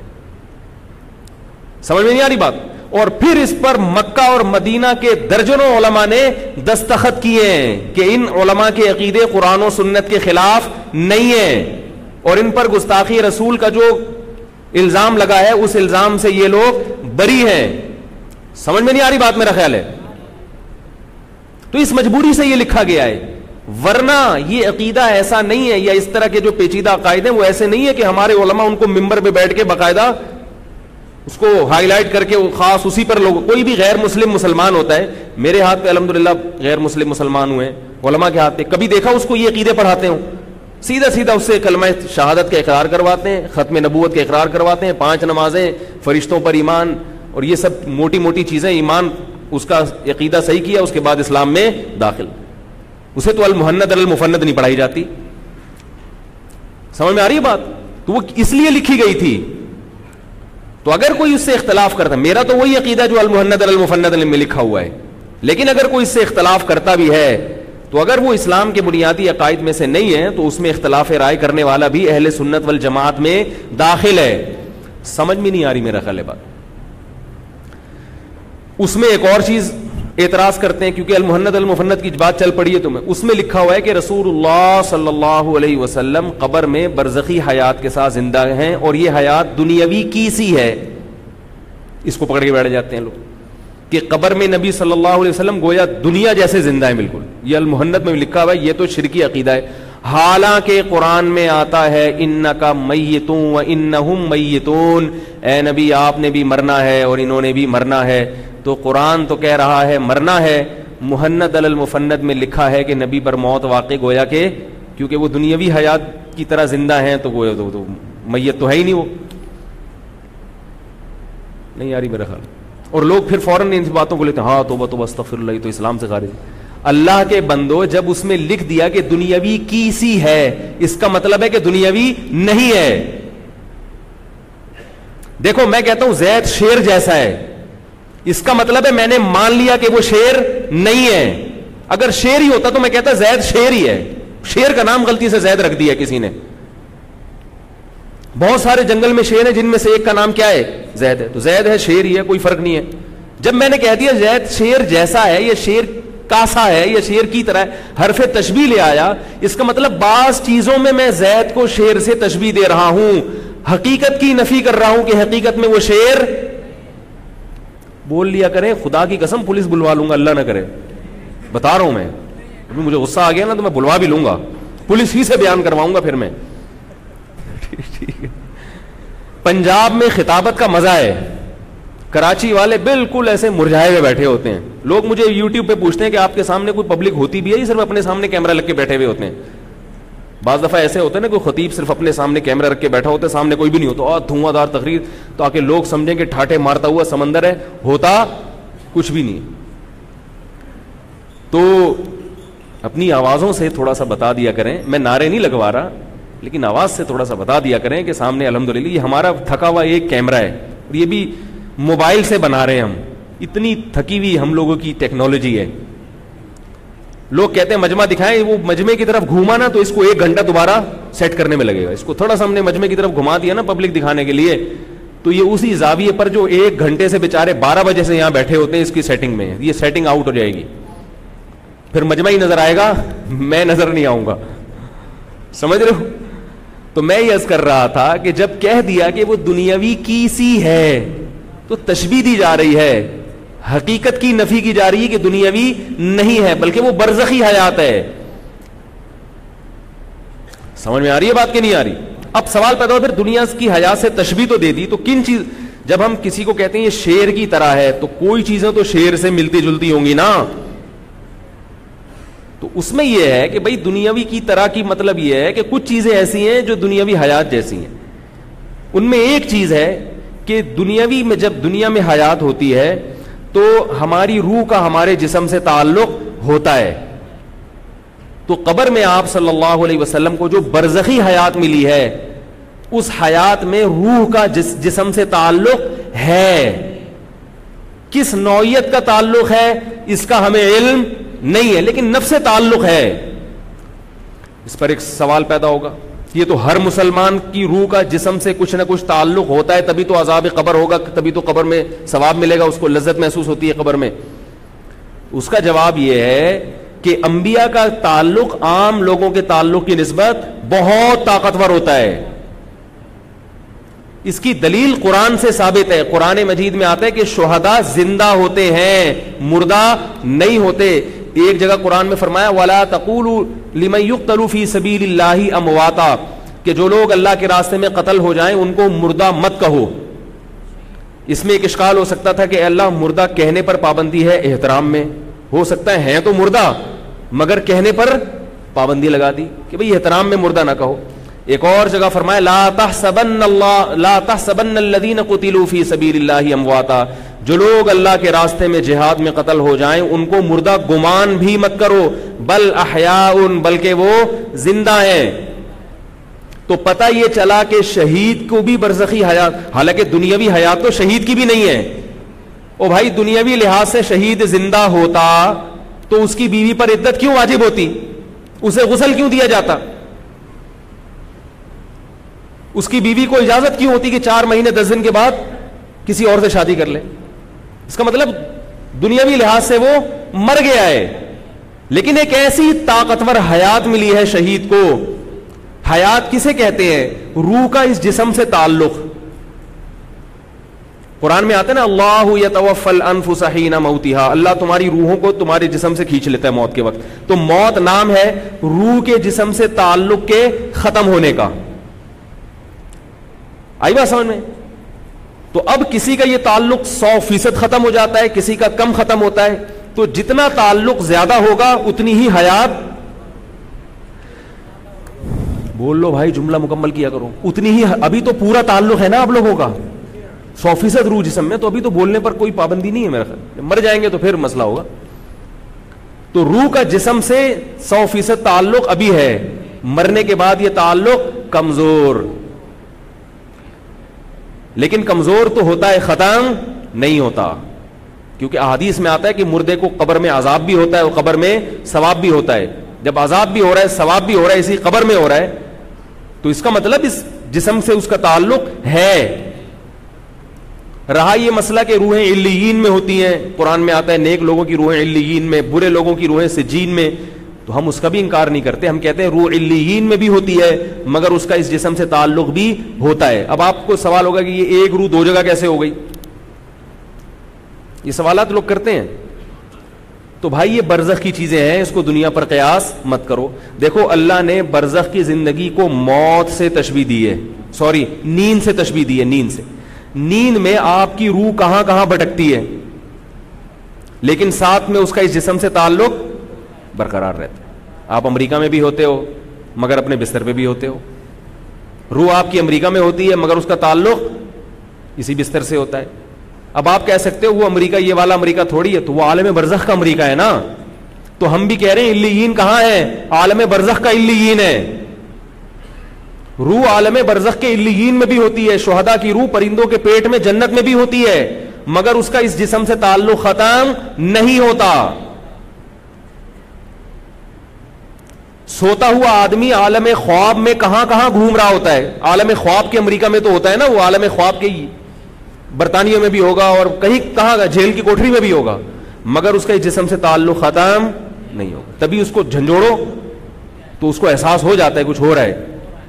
[SPEAKER 1] سمجھ میں نہیں آ رہی بات؟ اور پھر اس پر مکہ اور مدینہ کے درجنوں علماء نے دستخط کیے ہیں کہ ان علماء کے عقیدے قرآن و سنت کے خلاف نہیں ہیں, اور ان پر گستاخی رسول کا جو الزام لگا ہے اس الزام سے یہ لوگ بری ہیں. سمجھ میں نہیں آ رہی بات میرا خیال ہے؟ تو اس مجبوری سے یہ لکھا گیا ہے, ورنہ یہ عقیدہ ایسا نہیں ہے, یا اس طرح کے جو پیچیدہ عقائد ہیں وہ ایسے نہیں ہے کہ ہمارے علماء ان کو ممبر پہ بیٹھ کے باقاعدہ اس کو ہائی لائٹ کر کے خاص اسی پر لوگ. کوئی بھی غیر مسلم مسلمان ہوتا ہے, میرے ہاتھ پہ الحمدللہ غیر مسلم مسلمان ہوئے ہیں, علماء کے ہاتھ پہ کبھی دیکھا اس کو یہ عقیدے پڑھاتے ہوں؟ سیدھا سیدھا اس سے کلمہ شہادت کا اقرار کرواتے ہیں, ختم نبوت کا اقرار کرواتے ہیں, پانچ نمازیں, فرشتوں پر ایمان, اور یہ سب موٹی موٹی چیزیں, ایمان اس کا عقیدہ صحیح کیا اس کے بعد اسلام میں داخل, اسے تو المہند المفند نہیں پڑھائی جاتی. سمجھ میں آ رہی ہے بات؟ تو وہ اس لیے لکھی گئی تھی. تو اگر کوئی اس سے اختلاف کرتا, میرا تو وہی عقیدہ جو المہند المفند میں لکھا ہوا ہے, لیکن اگر کوئی اس سے اختلاف کرتا بھی ہے تو اگر وہ اسلام کے بنیادی عقائد میں سے نہیں ہے تو اس میں اختلاف رائے کرنے والا بھی اہل سنت والجماعت میں داخل ہے. سمجھ میں نہیں آ رہی میرا خیال ہے بات. اس میں ایک اور چیز اعتراض کرتے ہیں, کیونکہ المہند المفند کی بات چل پڑی ہے تو میں اس میں لکھا ہوا ہے کہ رسول اللہ صلی اللہ علیہ وسلم قبر میں برزخی حیات کے ساتھ زندہ ہیں, اور یہ حیات دنیاوی کی سی ہے. اس کو پکڑ کے بیٹھ جاتے ہیں لوگ کہ قبر میں نبی صلی اللہ علیہ وسلم گویا دنیا جیسے زندہ ہے بالکل. یہ المہند میں لکھا ہوا ہے, یہ تو شرکی عقیدہ ہے. حالانکہ قرآن میں آتا ہے انکا میتون و انہم میتون, اے نبی آپ نے بھی مرنا ہے اور انہوں نے بھی مرنا ہے. تو قرآن تو کہہ رہا ہے مرنا ہے, مہند المفند میں لکھا ہے کہ نبی پر موت واقع گویا کہ کیونکہ وہ دنیاوی حیات کی طرح زندہ ہیں تو گویا تو, تو میت تو ہے ہی نہیں. وہ نہیں آ رہی میرا خیال. اور لوگ پھر فوراً ان باتوں کو لیتے ہیں, ہاں توبہ توبہ استغفر اللہ, تو اسلام سے خارج. اللہ کے بندو, جب اس میں لکھ دیا کہ دنیاوی کی سی ہے, اس کا مطلب ہے کہ دنیاوی نہیں ہے. دیکھو میں کہتا ہوں زید شیر جیسا ہے, اس کا مطلب ہے میں نے مان لیا کہ وہ شیر نہیں ہے. اگر شیر ہی ہوتا تو میں کہتا زید شیر ہی ہے. شیر کا نام غلطی سے زید رکھ دیا کسی نے. بہت سارے جنگل میں شیر ہیں جن میں سے ایک کا نام کیا ہے, زید ہے. تو زید ہے, شیر ہی ہے, کوئی فرق نہیں ہے. جب میں نے کہہ دیا زید شیر جیسا ہے, یا شیر کاسا ہے, یا شیر کی طرح ہے, حرف تشبیہ لے آیا, اس کا مطلب بعض چیزوں میں میں زید کو شیر سے تشبیہ دے رہا ہوں, حقیقت کی نفی کر رہا ہوں کہ حقیقت میں وہ شیر. بول لیا کریں, خدا کی قسم پولیس بلوا لوں گا, اللہ نہ کرے, بتا رہا ہوں میں. ابھی مجھے غصہ آ گیا نا تو میں بلوا بھی لوں گا, پولیس ہی سے بیان کرواؤں گا پھر میں. پنجاب میں خطابت کا مزہ ہے, کراچی والے بالکل ایسے مرجھائے ہوئے بیٹھے ہوتے ہیں. لوگ مجھے یوٹیوب پہ پوچھتے ہیں کہ آپ کے سامنے کوئی پبلک ہوتی بھی ہے, صرف اپنے سامنے کیمرہ لگ کے بیٹھے ہوئے ہوتے ہیں. بعض دفعہ ایسے ہوتا ہے نا, کوئی خطیب صرف اپنے سامنے کیمرہ رکھ کے بیٹھا ہوتا ہے, سامنے کوئی بھی نہیں ہوتا, اور دھواں دار تقریر, تاکہ لوگ سمجھیں کہ ٹھاٹے مارتا ہوا سمندر ہے, ہوتا کچھ بھی نہیں. تو اپنی آوازوں سے تھوڑا سا بتا دیا کریں, میں نعرے نہیں لگوا رہا, لیکن آواز سے تھوڑا سا بتا دیا کریں کہ سامنے الحمدللہ یہ ہمارا تھکا ہوا ایک کیمرہ ہے, اور یہ بھی موبائل سے بنا رہے ہیں ہم. اتنی تھکی ہوئی ہم لوگوں کی ٹیکنالوجی ہے. لوگ کہتے ہیں مجمع دکھائیں, وہ مجمع کی طرف گھوما نا تو اس کو ایک گھنٹہ دوبارہ سیٹ کرنے میں لگے گا. اس کو تھوڑا سا ہم نے مجمع کی طرف گھما دیا نا پبلک دکھانے کے لیے, تو یہ اسی زاویے پر جو ایک گھنٹے سے بےچارے بارہ بجے سے یہاں بیٹھے ہوتے ہیں اس کی سیٹنگ میں, یہ سیٹنگ آؤٹ ہو جائے گی, پھر مجمع ہی نظر آئے گا, میں نظر نہیں آؤں گا. سمجھ رہے ہو؟ تو میں یہ عرض کر رہا تھا کہ جب کہہ دیا کہ وہ دنیاوی کی سی ہے تو تشبیہ دی جا رہی ہے, حقیقت کی نفی کی جا رہی ہے کہ دنیاوی نہیں ہے بلکہ وہ برزخی حیات ہے. سمجھ میں آ رہی ہے بات کہ نہیں آ رہی؟ اب سوال پیدا ہو, پھر دنیا کی حیات سے تشبیہ تو دے دی, تو کن چیز, جب ہم کسی کو کہتے ہیں یہ شیر کی طرح ہے تو کوئی چیزیں تو شیر سے ملتی جلتی ہوں گی نا. تو اس میں یہ ہے کہ بھئی دنیاوی کی طرح کی مطلب یہ ہے کہ کچھ چیزیں ایسی ہیں جو دنیاوی حیات جیسی ہیں. ان میں ایک چیز ہے کہ دنیاوی میں جب دنیا میں حیات ہوتی ہے تو ہماری روح کا ہمارے جسم سے تعلق ہوتا ہے. تو قبر میں آپ صلی اللہ علیہ وسلم کو جو برزخی حیات ملی ہے, اس حیات میں روح کا جس جسم سے تعلق ہے. کس نوعیت کا تعلق ہے اس کا ہمیں علم نہیں ہے, لیکن نفس تعلق ہے. اس پر ایک سوال پیدا ہوگا, یہ تو ہر مسلمان کی روح کا جسم سے کچھ نہ کچھ تعلق ہوتا ہے, تبھی تو عذاب قبر ہوگا, تبھی تو قبر میں ثواب ملے گا, اس کو لذت محسوس ہوتی ہے قبر میں. اس کا جواب یہ ہے کہ انبیاء کا تعلق عام لوگوں کے تعلق کی نسبت بہت طاقتور ہوتا ہے. اس کی دلیل قرآن سے ثابت ہے. قرآن مجید میں آتا ہے کہ شہداء زندہ ہوتے ہیں, مردہ نہیں ہوتے. ایک جگہ قرآن میں فرمایا وَلَا تَقُولُوا لِمَن يُقْتَلُ فِي سَبِيلِ اللَّهِ أَمْوَاتًا, کہ جو لوگ اللہ کے راستے میں قتل ہو جائیں ان کو مردہ مت کہو. اس میں ایک اشکال ہو سکتا تھا کہ اللہ مردہ کہنے پر پابندی ہے احترام میں, ہو سکتا ہے ہیں تو مردہ مگر کہنے پر پابندی لگا دی کہ بھئی احترام میں مردہ نہ کہو. ایک اور جگہ فرمایا لا تحسبن اللہ لا تحسبن الذین قتلوا فی سبیل اللہ امواتا، جو لوگ اللہ کے راستے میں جہاد میں قتل ہو جائیں ان کو مردہ گمان بھی مت کرو، بل احیاء، بلکہ وہ زندہ ہیں. تو پتہ یہ چلا کہ شہید کو بھی برزخی حیات، حالانکہ دنیاوی حیات تو شہید کی بھی نہیں ہے. او بھائی دنیاوی لحاظ سے شہید زندہ ہوتا تو اس کی بیوی پر عدت کیوں واجب ہوتی؟ اسے غسل کیوں دیا جاتا؟ اس کی بیوی کو اجازت کیوں ہوتی کہ چار مہینے دس دن کے بعد کسی اور سے شادی کر لے؟ اس کا مطلب دنیاوی لحاظ سے وہ مر گیا ہے. لیکن ایک ایسی طاقتور حیات ملی ہے شہید کو. حیات کسے کہتے ہیں؟ روح کا اس جسم سے تعلق. قرآن میں آتا ہے نا اللہ یتوفی الانفس حین موتها، اللہ تمہاری روحوں کو تمہارے جسم سے کھینچ لیتا ہے موت کے وقت. تو موت نام ہے روح کے جسم سے تعلق کے ختم ہونے کا. آئی بات سمجھ میں؟ تو اب کسی کا یہ تعلق سو فیصد ختم ہو جاتا ہے، کسی کا کم ختم ہوتا ہے. تو جتنا تعلق زیادہ ہوگا اتنی ہی حیات، بول لو بھائی جملہ مکمل کیا کرو، اتنی ہی. ابھی تو پورا تعلق ہے نا آپ لوگوں کا سو فیصد روح جسم میں، تو ابھی تو بولنے پر کوئی پابندی نہیں ہے میرا خیال. مر جائیں گے تو پھر مسئلہ ہوگا. تو روح کا جسم سے سو فیصد تعلق ابھی ہے، مرنے کے بعد یہ تعلق کمزور. لیکن کمزور تو ہوتا ہے، ختم نہیں ہوتا. کیونکہ احادیث میں آتا ہے کہ مردے کو قبر میں عذاب بھی ہوتا ہے اور قبر میں ثواب بھی ہوتا ہے. جب عذاب بھی ہو رہا ہے ثواب بھی ہو رہا ہے اسی قبر میں ہو رہا ہے، تو اس کا مطلب اس جسم سے اس کا تعلق ہے. رہا یہ مسئلہ کہ روحیں علیین میں ہوتی ہیں، قرآن میں آتا ہے نیک لوگوں کی روحیں علیین میں، برے لوگوں کی روحیں سجین میں. تو ہم اس کا بھی انکار نہیں کرتے، ہم کہتے ہیں روح علیین میں بھی ہوتی ہے مگر اس کا اس جسم سے تعلق بھی ہوتا ہے. اب آپ کو سوال ہوگا کہ یہ ایک روح دو جگہ کیسے ہو گئی؟ یہ سوالات لوگ کرتے ہیں. تو بھائی یہ برزخ کی چیزیں ہیں، اس کو دنیا پر قیاس مت کرو. دیکھو اللہ نے برزخ کی زندگی کو موت سے تشبیہ دی ہے، سوری نیند سے تشبیہ دی ہے. نیند سے، نیند میں آپ کی روح کہاں کہاں بھٹکتی ہے لیکن ساتھ میں اس کا اس جسم سے تعلق برقرار رہتا ہے. آپ امریکہ میں بھی ہوتے ہو مگر اپنے بستر پہ بھی ہوتے ہو. روح آپ کی امریکہ میں ہوتی ہے مگر اس کا تعلق اسی بستر سے ہوتا ہے. اب آپ کہہ سکتے ہو وہ امریکہ یہ والا امریکہ تھوڑی ہے، تو وہ عالم برزخ کا امریکہ ہے نا. تو ہم بھی کہہ رہے ہیں علیین کہاں ہے؟ عالم برزخ کا علیین ہے. روح عالم برزخ کے علیین میں بھی ہوتی ہے. شہداء کی روح پرندوں کے پیٹ میں جنت میں بھی ہوتی ہے مگر اس کا اس جسم سے تعلق ختم نہیں ہوتا. سوتا ہوا آدمی عالم خواب میں کہاں کہاں گھوم رہا ہوتا ہے. عالم خواب کے امریکہ میں تو ہوتا ہے نا، وہ عالم خواب کے برطانیہ میں بھی ہوگا اور کہیں کہاں جیل کی کوٹری میں بھی ہوگا مگر اس کا اس جسم سے تعلق ختم نہیں ہوگا. تبھی اس کو جھنجھوڑو تو اس کو احساس ہو جاتا ہے کچھ ہو رہا ہے.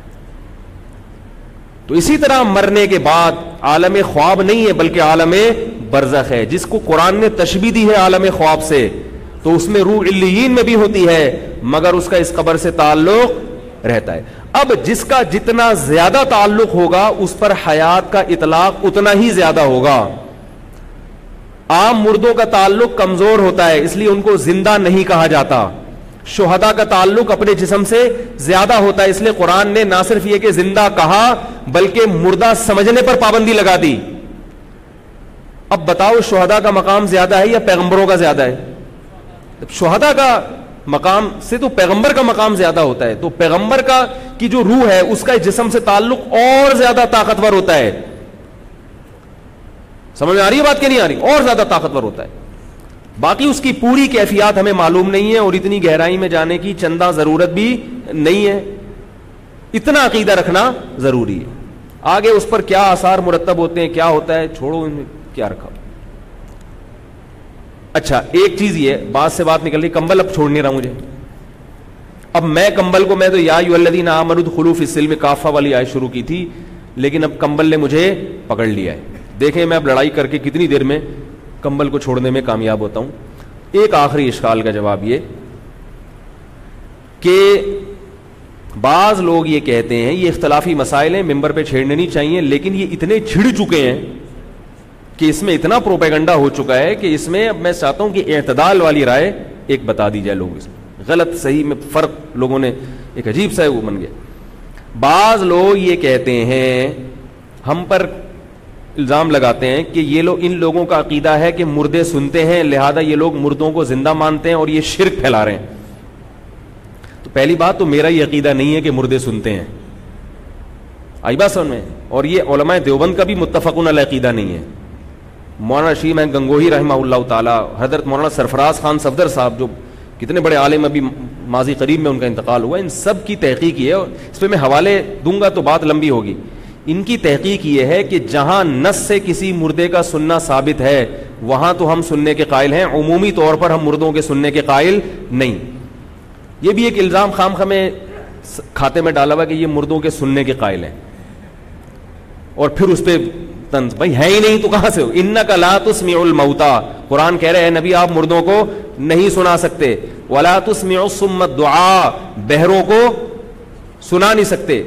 [SPEAKER 1] تو اسی طرح مرنے کے بعد عالم خواب نہیں ہے بلکہ عالم برزخ ہے، جس کو قرآن نے تشبیہ دی ہے عالم خواب سے. تو اس میں روح علیین میں بھی ہوتی ہے مگر اس کا اس قبر سے تعلق رہتا ہے. اب جس کا جتنا زیادہ تعلق ہوگا اس پر حیات کا اطلاق اتنا ہی زیادہ ہوگا. عام مردوں کا تعلق کمزور ہوتا ہے اس لیے ان کو زندہ نہیں کہا جاتا. شہداء کا تعلق اپنے جسم سے زیادہ ہوتا ہے اس لیے قرآن نے نہ صرف یہ کہ زندہ کہا بلکہ مردہ سمجھنے پر پابندی لگا دی. اب بتاؤ شہداء کا مقام زیادہ ہے یا پیغمبروں کا زیادہ ہے؟ شہداء کا مقام سے تو پیغمبر کا مقام زیادہ ہوتا ہے. تو پیغمبر کا کی جو روح ہے اس کا جسم سے تعلق اور زیادہ طاقتور ہوتا ہے. سمجھ میں آ رہی ہے بات کہ نہیں آ رہی؟ اور زیادہ طاقتور ہوتا ہے. باقی اس کی پوری کیفیات ہمیں معلوم نہیں ہے اور اتنی گہرائی میں جانے کی چندہ ضرورت بھی نہیں ہے. اتنا عقیدہ رکھنا ضروری ہے. آگے اس پر کیا آثار مرتب ہوتے ہیں کیا ہوتا ہے چھوڑو، ان میں کیا رکھا. اچھا ایک چیز یہ بات سے بات نکل رہی، کمبل اب چھوڑ نہیں رہا مجھے. اب میں کمبل کو میں تو یا ایھا الذین آمنوا ادخلوا فی السلم کافہ والی آیت شروع کی تھی لیکن اب کمبل نے مجھے پکڑ لیا ہے. دیکھیں میں اب لڑائی کر کے کتنی دیر میں کمبل کو چھوڑنے میں کامیاب ہوتا ہوں. ایک آخری اشکال کا جواب یہ کہ بعض لوگ یہ کہتے ہیں یہ اختلافی مسائل ہیں ممبر پہ چھیڑنے نہیں چاہیے لیکن یہ اتنے چھڑ چکے ہیں کہ اس میں اتنا پروپیگنڈا ہو چکا ہے کہ اس میں اب میں چاہتا ہوں کہ اعتدال والی رائے ایک بتا دی جائے. لوگ اس میں غلط صحیح میں فرق لوگوں نے ایک عجیب سا وہ بن گیا. بعض لوگ یہ کہتے ہیں, ہم پر الزام لگاتے ہیں کہ یہ لوگ, ان لوگوں کا عقیدہ ہے کہ مردے سنتے ہیں, لہذا یہ لوگ مردوں کو زندہ مانتے ہیں اور یہ شرک پھیلا رہے ہیں. تو پہلی بات تو میرا یہ عقیدہ نہیں ہے کہ مردے سنتے ہیں, آئی بات سمجھ میں, اور یہ علماء دیوبند کا بھی متفقون علیہ عقیدہ نہیں ہے. مولانا شیم گنگوہی رحمہ اللہ تعالی, حضرت مولانا سرفراز خان صفدر صاحب جو کتنے بڑے عالم, ابھی ماضی قریب میں ان کا انتقال ہوا, ان سب کی تحقیق یہ ہے, اور اس پہ میں حوالے دوں گا تو بات لمبی ہوگی. ان کی تحقیق یہ ہے کہ جہاں نص سے کسی مردے کا سننا ثابت ہے وہاں تو ہم سننے کے قائل ہیں, عمومی طور پر ہم مردوں کے سننے کے قائل نہیں. یہ بھی ایک الزام خام خواہ میں کھاتے میں ڈالا ہوا کہ یہ مردوں کے سننے کے قائل ہیں, اور پھر اس پہ طنز, بھائی ہے ہی نہیں تو کہاں سے ہو. انک لا تسمع الموتى, قرآن کہہ رہے ہیں نبی آپ مردوں کو نہیں سنا سکتے. ولا تسمع الصم الدعاء, بہروں کو سنا نہیں سکتے,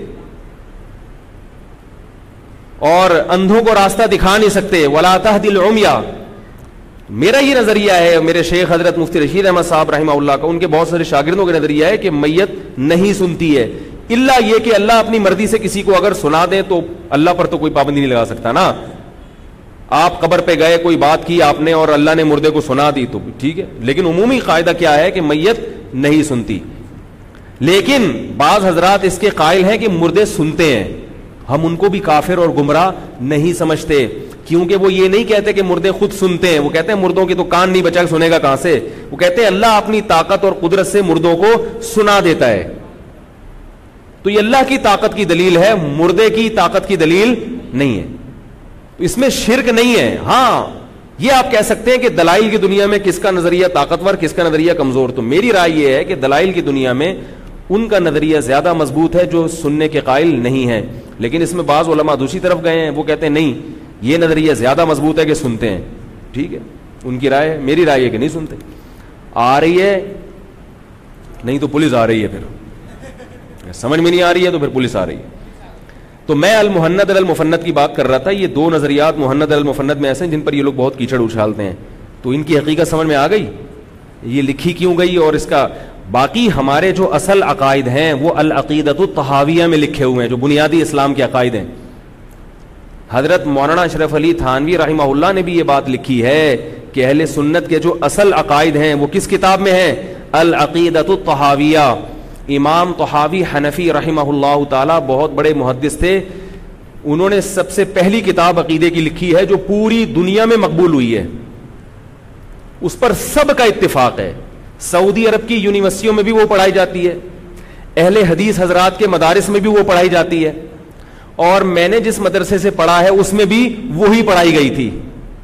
[SPEAKER 1] اور اندھوں کو راستہ دکھا نہیں سکتے. ولا تهدي العمي, میرا یہ نظریہ ہے, میرے شیخ حضرت مفتی رشید احمد صاحب رحمہ اللہ کا, ان کے بہت سارے شاگردوں کا نظریہ ہے کہ میت نہیں سنتی ہے, الا یہ کہ اللہ اپنی مرضی سے کسی کو اگر سنا دے تو اللہ پر تو کوئی پابندی نہیں لگا سکتا نا. آپ قبر پہ گئے, کوئی بات کی آپ نے اور اللہ نے مردے کو سنا دی تو ٹھیک ہے, لیکن عمومی قاعدہ کیا ہے کہ میت نہیں سنتی. لیکن بعض حضرات اس کے قائل ہیں کہ مردے سنتے ہیں, ہم ان کو بھی کافر اور گمراہ نہیں سمجھتے, کیونکہ وہ یہ نہیں کہتے کہ مردے خود سنتے ہیں, وہ کہتے ہیں مردوں کی تو کان نہیں بچا, سنے گا کہاں سے. وہ کہتے ہیں اللہ اپنی طاقت اور قدرت سے مردوں کو سنا دیتا ہے. تو یہ اللہ کی طاقت کی دلیل ہے, مردے کی طاقت کی دلیل نہیں ہے. تو اس میں شرک نہیں ہے. ہاں یہ آپ کہہ سکتے ہیں کہ دلائل کی دنیا میں کس کا نظریہ طاقتور, کس کا نظریہ کمزور. تو میری رائے یہ ہے کہ دلائل کی دنیا میں ان کا نظریہ زیادہ مضبوط ہے جو سننے کے قائل نہیں ہے. لیکن اس میں بعض علماء دوسری طرف گئے ہیں, وہ کہتے ہیں نہیں یہ نظریہ زیادہ مضبوط ہے کہ سنتے ہیں. ٹھیک ہے, ان کی رائے ہے, میری رائے ہے کہ نہیں سنتے. آ رہی ہے نہیں تو پولیس آ رہی ہے, پھر سمجھ میں نہیں آ رہی ہے تو پھر پولیس آ رہی ہے. تو میں المحند المفند کی بات کر رہا تھا. یہ دو نظریات محند المفند میں ایسے ہیں جن پر یہ لوگ بہت کیچڑ اچھالتے ہیں. تو ان کی حقیقت سمجھ میں آ گئی, یہ لکھی کیوں گئی, اور اس کا باقی ہمارے جو اصل عقائد ہیں وہ العقیدۃ الطحاویہ میں لکھے ہوئے ہیں, جو بنیادی اسلام کے عقائد ہیں. حضرت مولانا اشرف علی تھانوی رحمہ اللہ نے بھی یہ بات لکھی ہے کہ اہل سنت کے جو اصل عقائد ہیں وہ کس کتاب میں ہیں, العقیدۃ الطحاویہ. امام طحاوی حنفی رحمہ اللہ تعالی بہت بڑے محدث تھے, انہوں نے سب سے پہلی کتاب عقیدے کی لکھی ہے جو پوری دنیا میں مقبول ہوئی ہے, اس پر سب کا اتفاق ہے. سعودی عرب کی یونیورسٹیوں میں بھی وہ پڑھائی جاتی ہے, اہل حدیث حضرات کے مدارس میں بھی وہ پڑھائی جاتی ہے, اور میں نے جس مدرسے سے پڑھا ہے اس میں بھی وہی پڑھائی گئی تھی.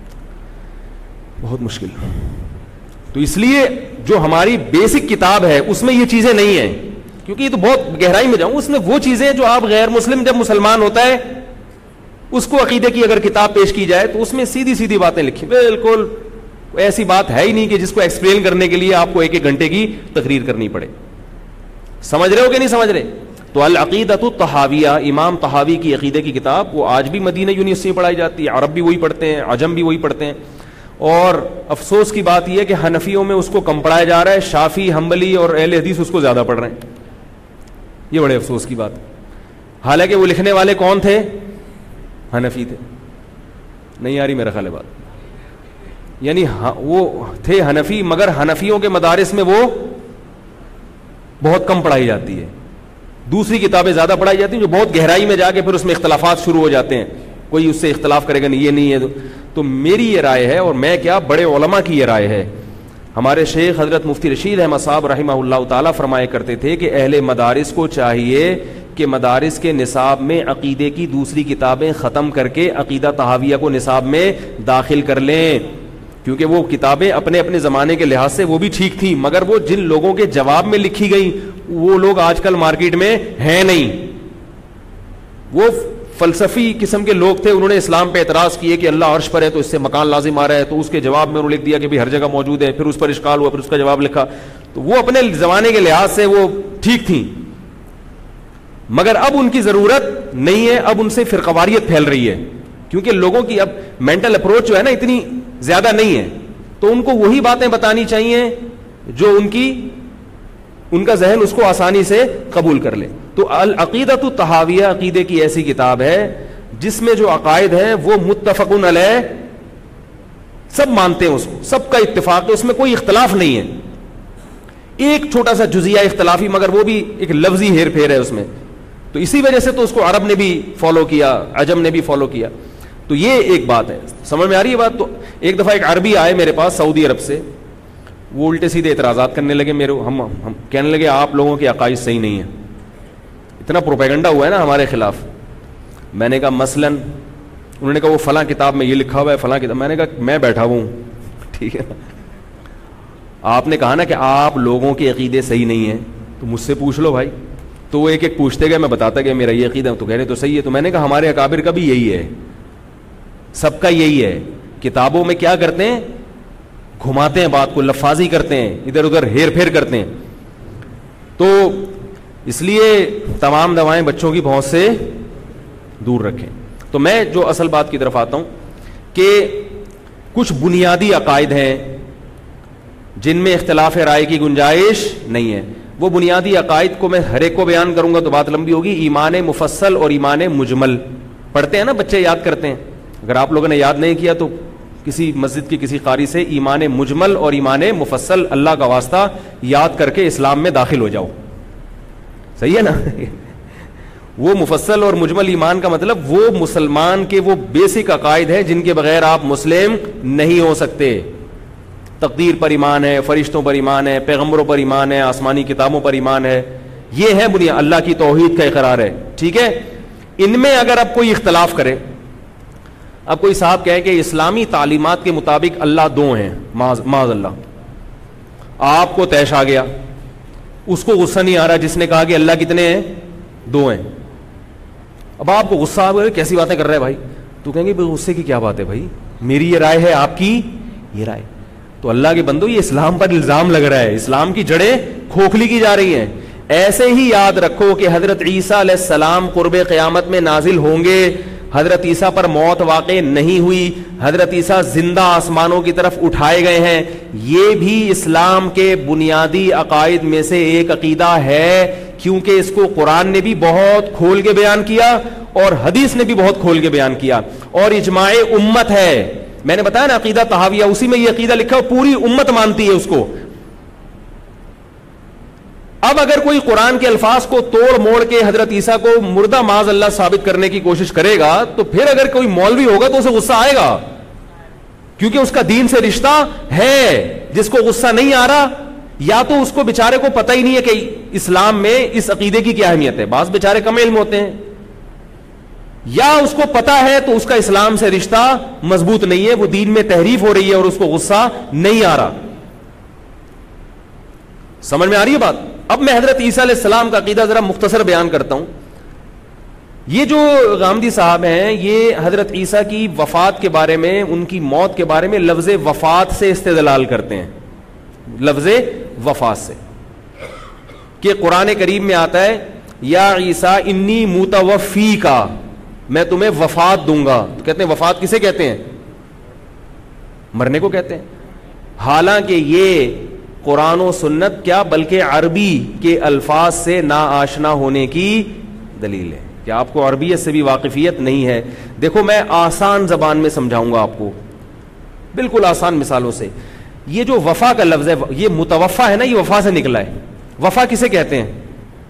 [SPEAKER 1] بہت مشکل. تو اس لیے جو ہماری بیسک کتاب ہے اس میں یہ چیزیں نہیں ہیں, کیونکہ یہ تو بہت گہرائی میں جاؤں, اس میں وہ چیزیں جو آپ غیر مسلم جب مسلمان ہوتا ہے اس کو عقیدے کی اگر کتاب پیش کی جائے تو اس میں سیدھی سیدھی باتیں لکھی, بالکل ایسی بات ہے ہی نہیں کہ جس کو ایکسپلین کرنے کے لیے آپ کو ایک ایک گھنٹے کی تقریر کرنی پڑے. سمجھ رہے ہو کہ نہیں سمجھ رہے؟ تو العقیدۃ الطحاویہ, امام طحاوی کی عقیدے کی کتاب, وہ آج بھی مدینہ یونیورسٹی میں پڑھائی جاتی ہے, عرب بھی وہی پڑھتے ہیں, عجم بھی وہی پڑھتے ہیں. اور افسوس کی بات یہ ہے کہ حنفیوں میں اس کو کم پڑھایا جا رہا ہے, شافعی, حنبلی اور اہل حدیث اس کو زیادہ پڑھ رہے ہیں. یہ بڑے افسوس کی بات ہے, حالانکہ وہ لکھنے والے کون تھے, حنفی تھے. نہیں آ رہی میرا خیال ہے بات, یعنی وہ تھے حنفی, مگر حنفیوں کے مدارس میں وہ بہت کم پڑھائی جاتی ہے, دوسری کتابیں زیادہ پڑھائی جاتی ہیں جو بہت گہرائی میں جا کے پھر اس میں اختلافات شروع ہو جاتے ہیں, کوئی اس سے اختلاف کرے گا نہیں یہ نہیں ہے. تو میری یہ رائے ہے, اور میں کیا بڑے علماء کی یہ رائے ہے. ہمارے شیخ حضرت مفتی رشید احمد صاحب رحمہ اللہ تعالیٰ فرمایا کرتے تھے کہ اہل مدارس کو چاہیے کہ مدارس کے نصاب میں عقیدے کی دوسری کتابیں ختم کر کے عقیدہ طحاویہ کو نصاب میں داخل کر لیں, کیونکہ وہ کتابیں اپنے اپنے زمانے کے لحاظ سے وہ بھی ٹھیک تھیں, مگر وہ جن لوگوں کے جواب میں لکھی گئی وہ لوگ آج کل مارکیٹ میں ہیں نہیں. وہ فلسفی قسم کے لوگ تھے, انہوں نے اسلام پہ اعتراض کیے کہ اللہ عرش پر ہے تو اس سے مکان لازم آ رہا ہے, تو اس کے جواب میں انہوں نے لکھ دیا کہ بھی ہر جگہ موجود ہے, پھر اس پر اشکال ہوا, پھر اس کا جواب لکھا. تو وہ اپنے زمانے کے لحاظ سے وہ ٹھیک تھیں, مگر اب ان کی ضرورت نہیں ہے, اب ان سے فرقواریت پھیل رہی ہے, کیونکہ لوگوں کی اب مینٹل اپروچ جو ہے نا اتنی زیادہ نہیں ہے, تو ان کو وہی باتیں بتانی چاہیے جو ان کی ان کا ذہن اس کو آسانی سے قبول کر لے. تو العقیدۃ الطحاویہ عقیدے کی ایسی کتاب ہے جس میں جو عقائد ہیں وہ متفقن علیہ، سب مانتے ہیں اس کو، سب کا اتفاق ہے، اس میں کوئی اختلاف نہیں ہے. ایک چھوٹا سا جزیہ اختلافی، مگر وہ بھی ایک لفظی ہیر پھیر ہے اس میں، تو اسی وجہ سے تو اس کو عرب نے بھی فالو کیا، عجم نے بھی فالو کیا. تو یہ ایک بات ہے، سمجھ میں آ رہی ہے بات. تو ایک دفعہ ایک عربی آئے میرے پاس سعودی عرب سے، وہ الٹے سیدھے اعتراضات کرنے لگے میرے، ہم ہم کہنے لگے آپ لوگوں کے عقائد صحیح نہیں ہیں، اتنا پروپیگنڈا ہوا ہے نا ہمارے خلاف. میں نے کہا مثلاً، انہوں نے کہا وہ فلاں کتاب میں یہ لکھا ہوا ہے، فلاں کتاب. میں نے کہا میں بیٹھا ہوں، ٹھیک ہے، آپ نے کہا نا کہ آپ لوگوں کے عقیدے صحیح نہیں ہیں، تو مجھ سے پوچھ لو بھائی. تو وہ ایک ایک پوچھتے گئے، میں بتاتا گیا میرا یہ عقیدہ، تو کہہ رہے تو صحیح ہے. تو میں نے کہا ہمارے اکابر کا بھی یہی ہے، سب کا یہی ہے. کتابوں میں کیا کرتے ہیں، گھماتے ہیں بات کو، لفاظی کرتے ہیں، ادھر ادھر ہیر پھیر کرتے ہیں. تو اس لیے تمام دوائیں بچوں کی پہنچ سے دور رکھیں. تو میں جو اصل بات کی طرف آتا ہوں کہ کچھ بنیادی عقائد ہیں جن میں اختلاف رائے کی گنجائش نہیں ہے. وہ بنیادی عقائد کو میں ہر ایک کو بیان کروں گا تو بات لمبی ہوگی. ایمان مفصل اور ایمان مجمل پڑھتے ہیں نا بچے، یاد کرتے ہیں. اگر آپ لوگوں نے یاد نہیں کیا تو کسی مسجد کی کسی قاری سے ایمان مجمل اور ایمان مفصل اللہ کا واسطہ یاد کر کے اسلام میں داخل ہو جاؤ. صحیح ہے نا. وہ مفصل اور مجمل ایمان کا مطلب وہ مسلمان کے وہ بیسک عقائد ہیں جن کے بغیر آپ مسلم نہیں ہو سکتے. تقدیر پر ایمان ہے، فرشتوں پر ایمان ہے، پیغمبروں پر ایمان ہے، آسمانی کتابوں پر ایمان ہے. یہ ہے بنیاد، اللہ کی توحید کا اقرار ہے. ٹھیک ہے. ان میں اگر اب کوئی اختلاف کرے، اب کوئی صاحب کہے کہ اسلامی تعلیمات کے مطابق اللہ دو ہیں، معاذ اللہ، آپ کو طیش آ گیا، اس کو غصہ نہیں آ رہا جس نے کہا کہ اللہ کتنے ہیں، دو ہیں. اب آپ کو غصہ آ گیا، کیسی باتیں کر رہے ہیں بھائی. تو کہیں گے غصے کی کیا بات ہے بھائی، میری یہ رائے ہے، آپ کی یہ رائے. تو اللہ کے بندو یہ اسلام پر الزام لگ رہا ہے، اسلام کی جڑیں کھوکھلی کی جا رہی ہیں. ایسے ہی یاد رکھو کہ حضرت عیسیٰ علیہ السلام قرب قیامت میں نازل ہوں گے. حضرت عیسیٰ پر موت واقع نہیں ہوئی، حضرت عیسیٰ زندہ آسمانوں کی طرف اٹھائے گئے ہیں. یہ بھی اسلام کے بنیادی عقائد میں سے ایک عقیدہ ہے، کیونکہ اس کو قرآن نے بھی بہت کھول کے بیان کیا اور حدیث نے بھی بہت کھول کے بیان کیا، اور اجماع امت ہے. میں نے بتایا نا عقیدہ طحاویہ، اسی میں یہ عقیدہ لکھا ہے، پوری امت مانتی ہے اس کو. اب اگر کوئی قرآن کے الفاظ کو توڑ موڑ کے حضرت عیسیٰ کو مردہ معاذ اللہ ثابت کرنے کی کوشش کرے گا تو پھر اگر کوئی مولوی ہوگا تو اسے غصہ آئے گا، کیونکہ اس کا دین سے رشتہ ہے. جس کو غصہ نہیں آ رہا، یا تو اس کو بیچارے کو پتہ ہی نہیں ہے کہ اسلام میں اس عقیدے کی کیا اہمیت ہے. بعض بیچارے کم علم ہوتے ہیں، یا اس کو پتا ہے تو اس کا اسلام سے رشتہ مضبوط نہیں ہے، وہ دین میں تحریف ہو رہی ہے اور اس کو غصہ نہیں آ رہا. سمجھ میں آ رہی ہے بات. اب میں حضرت عیسیٰ علیہ السلام کا عقیدہ ذرا مختصر بیان کرتا ہوں. یہ جو غامدی صاحب ہیں، یہ حضرت عیسیٰ کی وفات کے بارے میں، ان کی موت کے بارے میں لفظ وفات سے استدلال کرتے ہیں. لفظ وفات سے کہ قرآن کریم میں آتا ہے یا عیسیٰ انی متوفی کا، میں تمہیں وفات دوں گا. تو کہتے ہیں وفات کسے کہتے ہیں؟ مرنے کو کہتے ہیں. حالانکہ یہ قرآن و سنت کیا بلکہ عربی کے الفاظ سے نا آشنا ہونے کی دلیل ہے کہ آپ کو عربیت سے بھی واقفیت نہیں ہے. دیکھو میں آسان زبان میں سمجھاؤں گا آپ کو، بالکل آسان مثالوں سے. یہ جو وفا کا لفظ ہے، یہ متوفا ہے نا، یہ وفا سے نکلا ہے. وفا کسے کہتے ہیں؟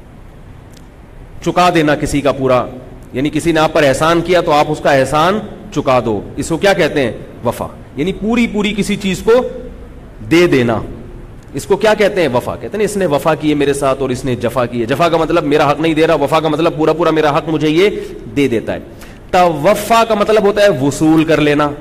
[SPEAKER 1] چکا دینا کسی کا پورا، یعنی کسی نے آپ پر احسان کیا تو آپ اس کا احسان چکا دو، اس کو کیا کہتے ہیں؟ وفا. یعنی پوری پوری کسی چیز کو دے دینا، اس کو کیا کہتے ہیں؟ وفا. کہتے ہیں اس نے وفا کی ہے میرے ساتھ اور اس نے جفا کی ہے. جفا کا مطلب میرا حق نہیں دے رہا، وفا کا مطلب پورا پورا میرا حق مجھے یہ دے دیتا ہے. توفا کا مطلب ہوتا ہے وصول کر لینا.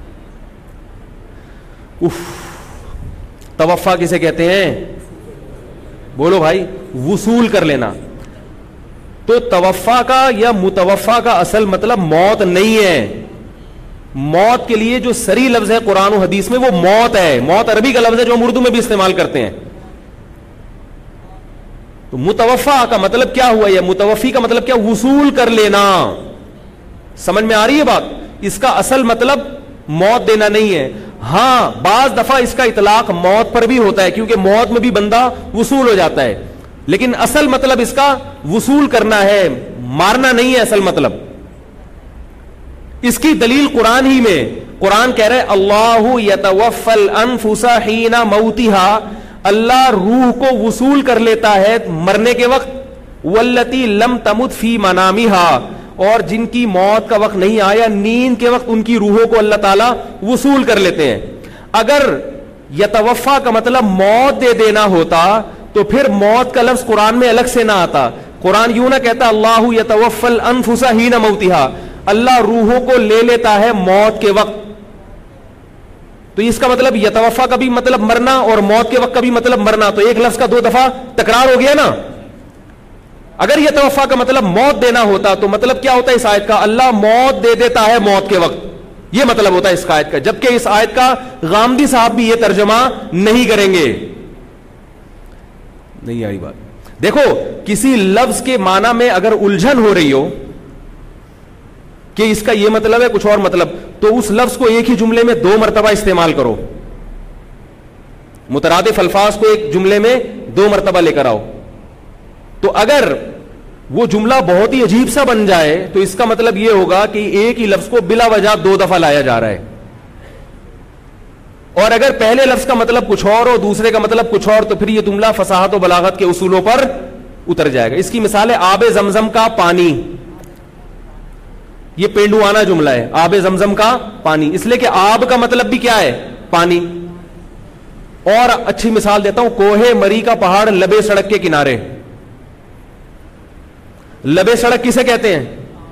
[SPEAKER 1] اف، توفا کسے کہتے ہیں؟ بولو بھائی، وصول کر لینا. تو توفا کا یا متوفا کا اصل مطلب موت نہیں ہے. موت کے لیے جو صریح لفظ ہے قرآن و حدیث میں وہ موت ہے. موت عربی کا لفظ ہے جو ہم اردو میں بھی استعمال کرتے ہیں. تو متوفا کا مطلب کیا ہوا؟ یا متوفی کا مطلب کیا؟ وصول کر لینا. سمجھ میں آ رہی ہے بات؟ اس کا اصل مطلب موت دینا نہیں ہے. ہاں بعض دفعہ اس کا اطلاق موت پر بھی ہوتا ہے، کیونکہ موت میں بھی بندہ وصول ہو جاتا ہے. لیکن اصل مطلب اس کا وصول کرنا ہے, مارنا نہیں ہے اصل مطلب. اس کی دلیل قرآن ہی میں, قرآن کہہ رہے اللہ یتوفی الانفس حین موتها, اللہ روح کو وصول کر لیتا ہے مرنے کے وقت, واللتی لم تمت فی منامها, اور جن کی موت کا وقت نہیں آیا نیند کے وقت ان کی روحوں کو اللہ تعالیٰ وصول کر لیتے ہیں. اگر یتوفا کا مطلب موت دے دینا ہوتا تو پھر موت کا لفظ قرآن میں الگ سے نہ آتا. قرآن یوں نہ کہتا اللہ یتوفی الانفس حین موتها, اللہ روحوں کو لے لیتا ہے موت کے وقت. تو اس کا مطلب یتوفا کا بھی مطلب مرنا اور موت کے وقت کا بھی مطلب مرنا, تو ایک لفظ کا دو دفعہ تکرار ہو گیا نا. اگر یتوفا کا مطلب موت دینا ہوتا تو مطلب کیا ہوتا ہے اس آیت کا, اللہ موت دے دیتا ہے موت کے وقت, یہ مطلب ہوتا ہے اس آیت کا. جبکہ اس آیت کا غامدی صاحب بھی یہ ترجمہ نہیں کریں گے. نہیں آئی بات. دیکھو کسی لفظ کے معنی میں اگر الجھن ہو رہی ہو کہ اس کا یہ مطلب ہے کچھ اور مطلب, تو اس لفظ کو ایک ہی جملے میں دو مرتبہ استعمال کرو, مترادف الفاظ کو ایک جملے میں دو مرتبہ لے کر آؤ. تو اگر وہ جملہ بہت ہی عجیب سا بن جائے تو اس کا مطلب یہ ہوگا کہ ایک ہی لفظ کو بلا وجہ دو دفعہ لایا جا رہا ہے. اور اگر پہلے لفظ کا مطلب کچھ اور اور دوسرے کا مطلب کچھ اور, تو پھر یہ جملہ فصاحت و بلاغت کے اصولوں پر اتر جائے گا. اس کی مثال ہے آب زمزم کا پانی, یہ پینڈوانا جملہ ہے, آب زمزم کا پانی, اس لیے کہ آب کا مطلب بھی کیا ہے, پانی. اور اچھی مثال دیتا ہوں, کوہ مری کا پہاڑ لبے سڑک کے کنارے. لبے سڑک کسے کہتے ہیں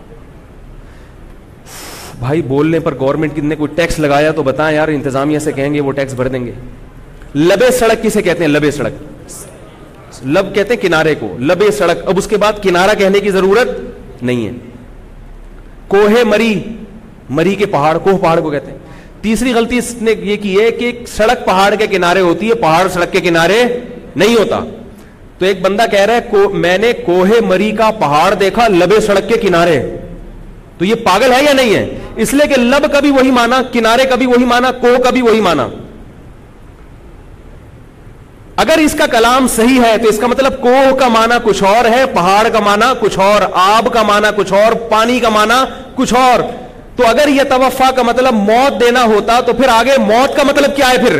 [SPEAKER 1] بھائی؟ بولنے پر گورنمنٹ نے کوئی ٹیکس لگایا تو بتائیں یار, انتظامیہ سے کہیں گے وہ ٹیکس بھر دیں گے. لبے سڑک کسے کہتے ہیں؟ لبے سڑک, لب کہتے ہیں کنارے کو, لبے سڑک. اب اس کے بعد کنارہ کہنے کی ضرورت نہیں ہے. کوہ مری, مری کے پہاڑ, کوہ پہاڑ کو کہتے ہیں. تیسری غلطی اس نے یہ کی ہے کہ سڑک پہاڑ کے کنارے ہوتی ہے, پہاڑ سڑک کے کنارے نہیں ہوتا. تو ایک بندہ کہہ رہا ہے میں نے کوہ مری کا پہاڑ دیکھا لبے سڑک کے کنارے, تو یہ پاگل ہے یا نہیں ہے؟ اس لیے کہ لب کا بھی وہی مانا, کنارے کا بھی وہی مانا, کوہ کا بھی وہی مانا. اگر اس کا کلام صحیح ہے تو اس کا مطلب کوہ کا مانا کچھ اور ہے, پہاڑ کا مانا کچھ اور, آب کا مانا کچھ اور, پانی کا مانا کچھ اور. تو اگر یہ توفا کا مطلب موت دینا ہوتا تو پھر آگے موت کا مطلب کیا ہے؟ پھر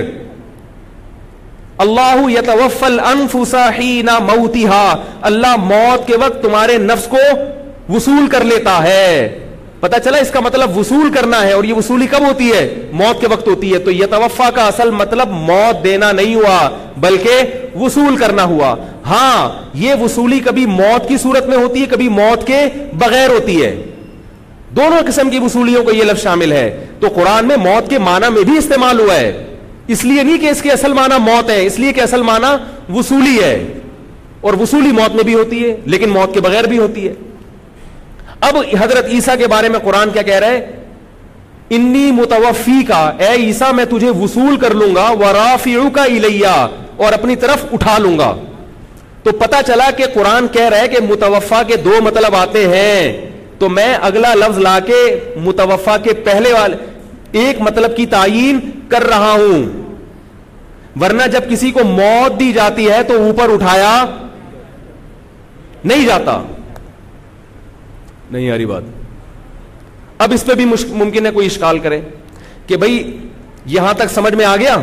[SPEAKER 1] اللہ یتوفی الانفس حین موتها, اللہ موت کے وقت تمہارے نفس کو وصول کر لیتا ہے. پتا چلا اس کا مطلب وصول کرنا ہے, اور یہ وصولی کب ہوتی ہے؟ موت کے وقت ہوتی ہے. تو یتوفا کا اصل مطلب موت دینا نہیں ہوا بلکہ وصول کرنا ہوا. ہاں یہ وصولی کبھی موت کی صورت میں ہوتی ہے, کبھی موت کے بغیر ہوتی ہے. دونوں قسم کی وصولیوں کو یہ لفظ شامل ہے. تو قرآن میں موت کے معنی میں بھی استعمال ہوا ہے, اس لیے نہیں کہ اس کے اصل معنی موت ہے, اس لیے کہ اصل معنی وصولی ہے, اور وصولی موت میں بھی ہوتی ہے لیکن موت کے بغیر بھی ہوتی ہے. اب حضرت عیسیٰ کے بارے میں قرآن کیا کہہ رہا ہے؟ انی متوفی کا, اے عیسیٰ میں تجھے وصول کر لوں گا, ورافعک الیہ, اور اپنی طرف اٹھا لوں گا. تو پتا چلا کہ قرآن کہہ رہا ہے کہ متوفا کے دو مطلب آتے ہیں, تو میں اگلا لفظ لا کے متوفا کے پہلے والے ایک مطلب کی تعیین کر رہا ہوں. ورنہ جب کسی کو موت دی جاتی ہے تو اوپر اٹھایا نہیں جاتا. نہیں آ رہی بات؟ اب اس پہ بھی ممکن ہے کوئی اشکال کرے کہ بھئی یہاں تک سمجھ میں آ گیا.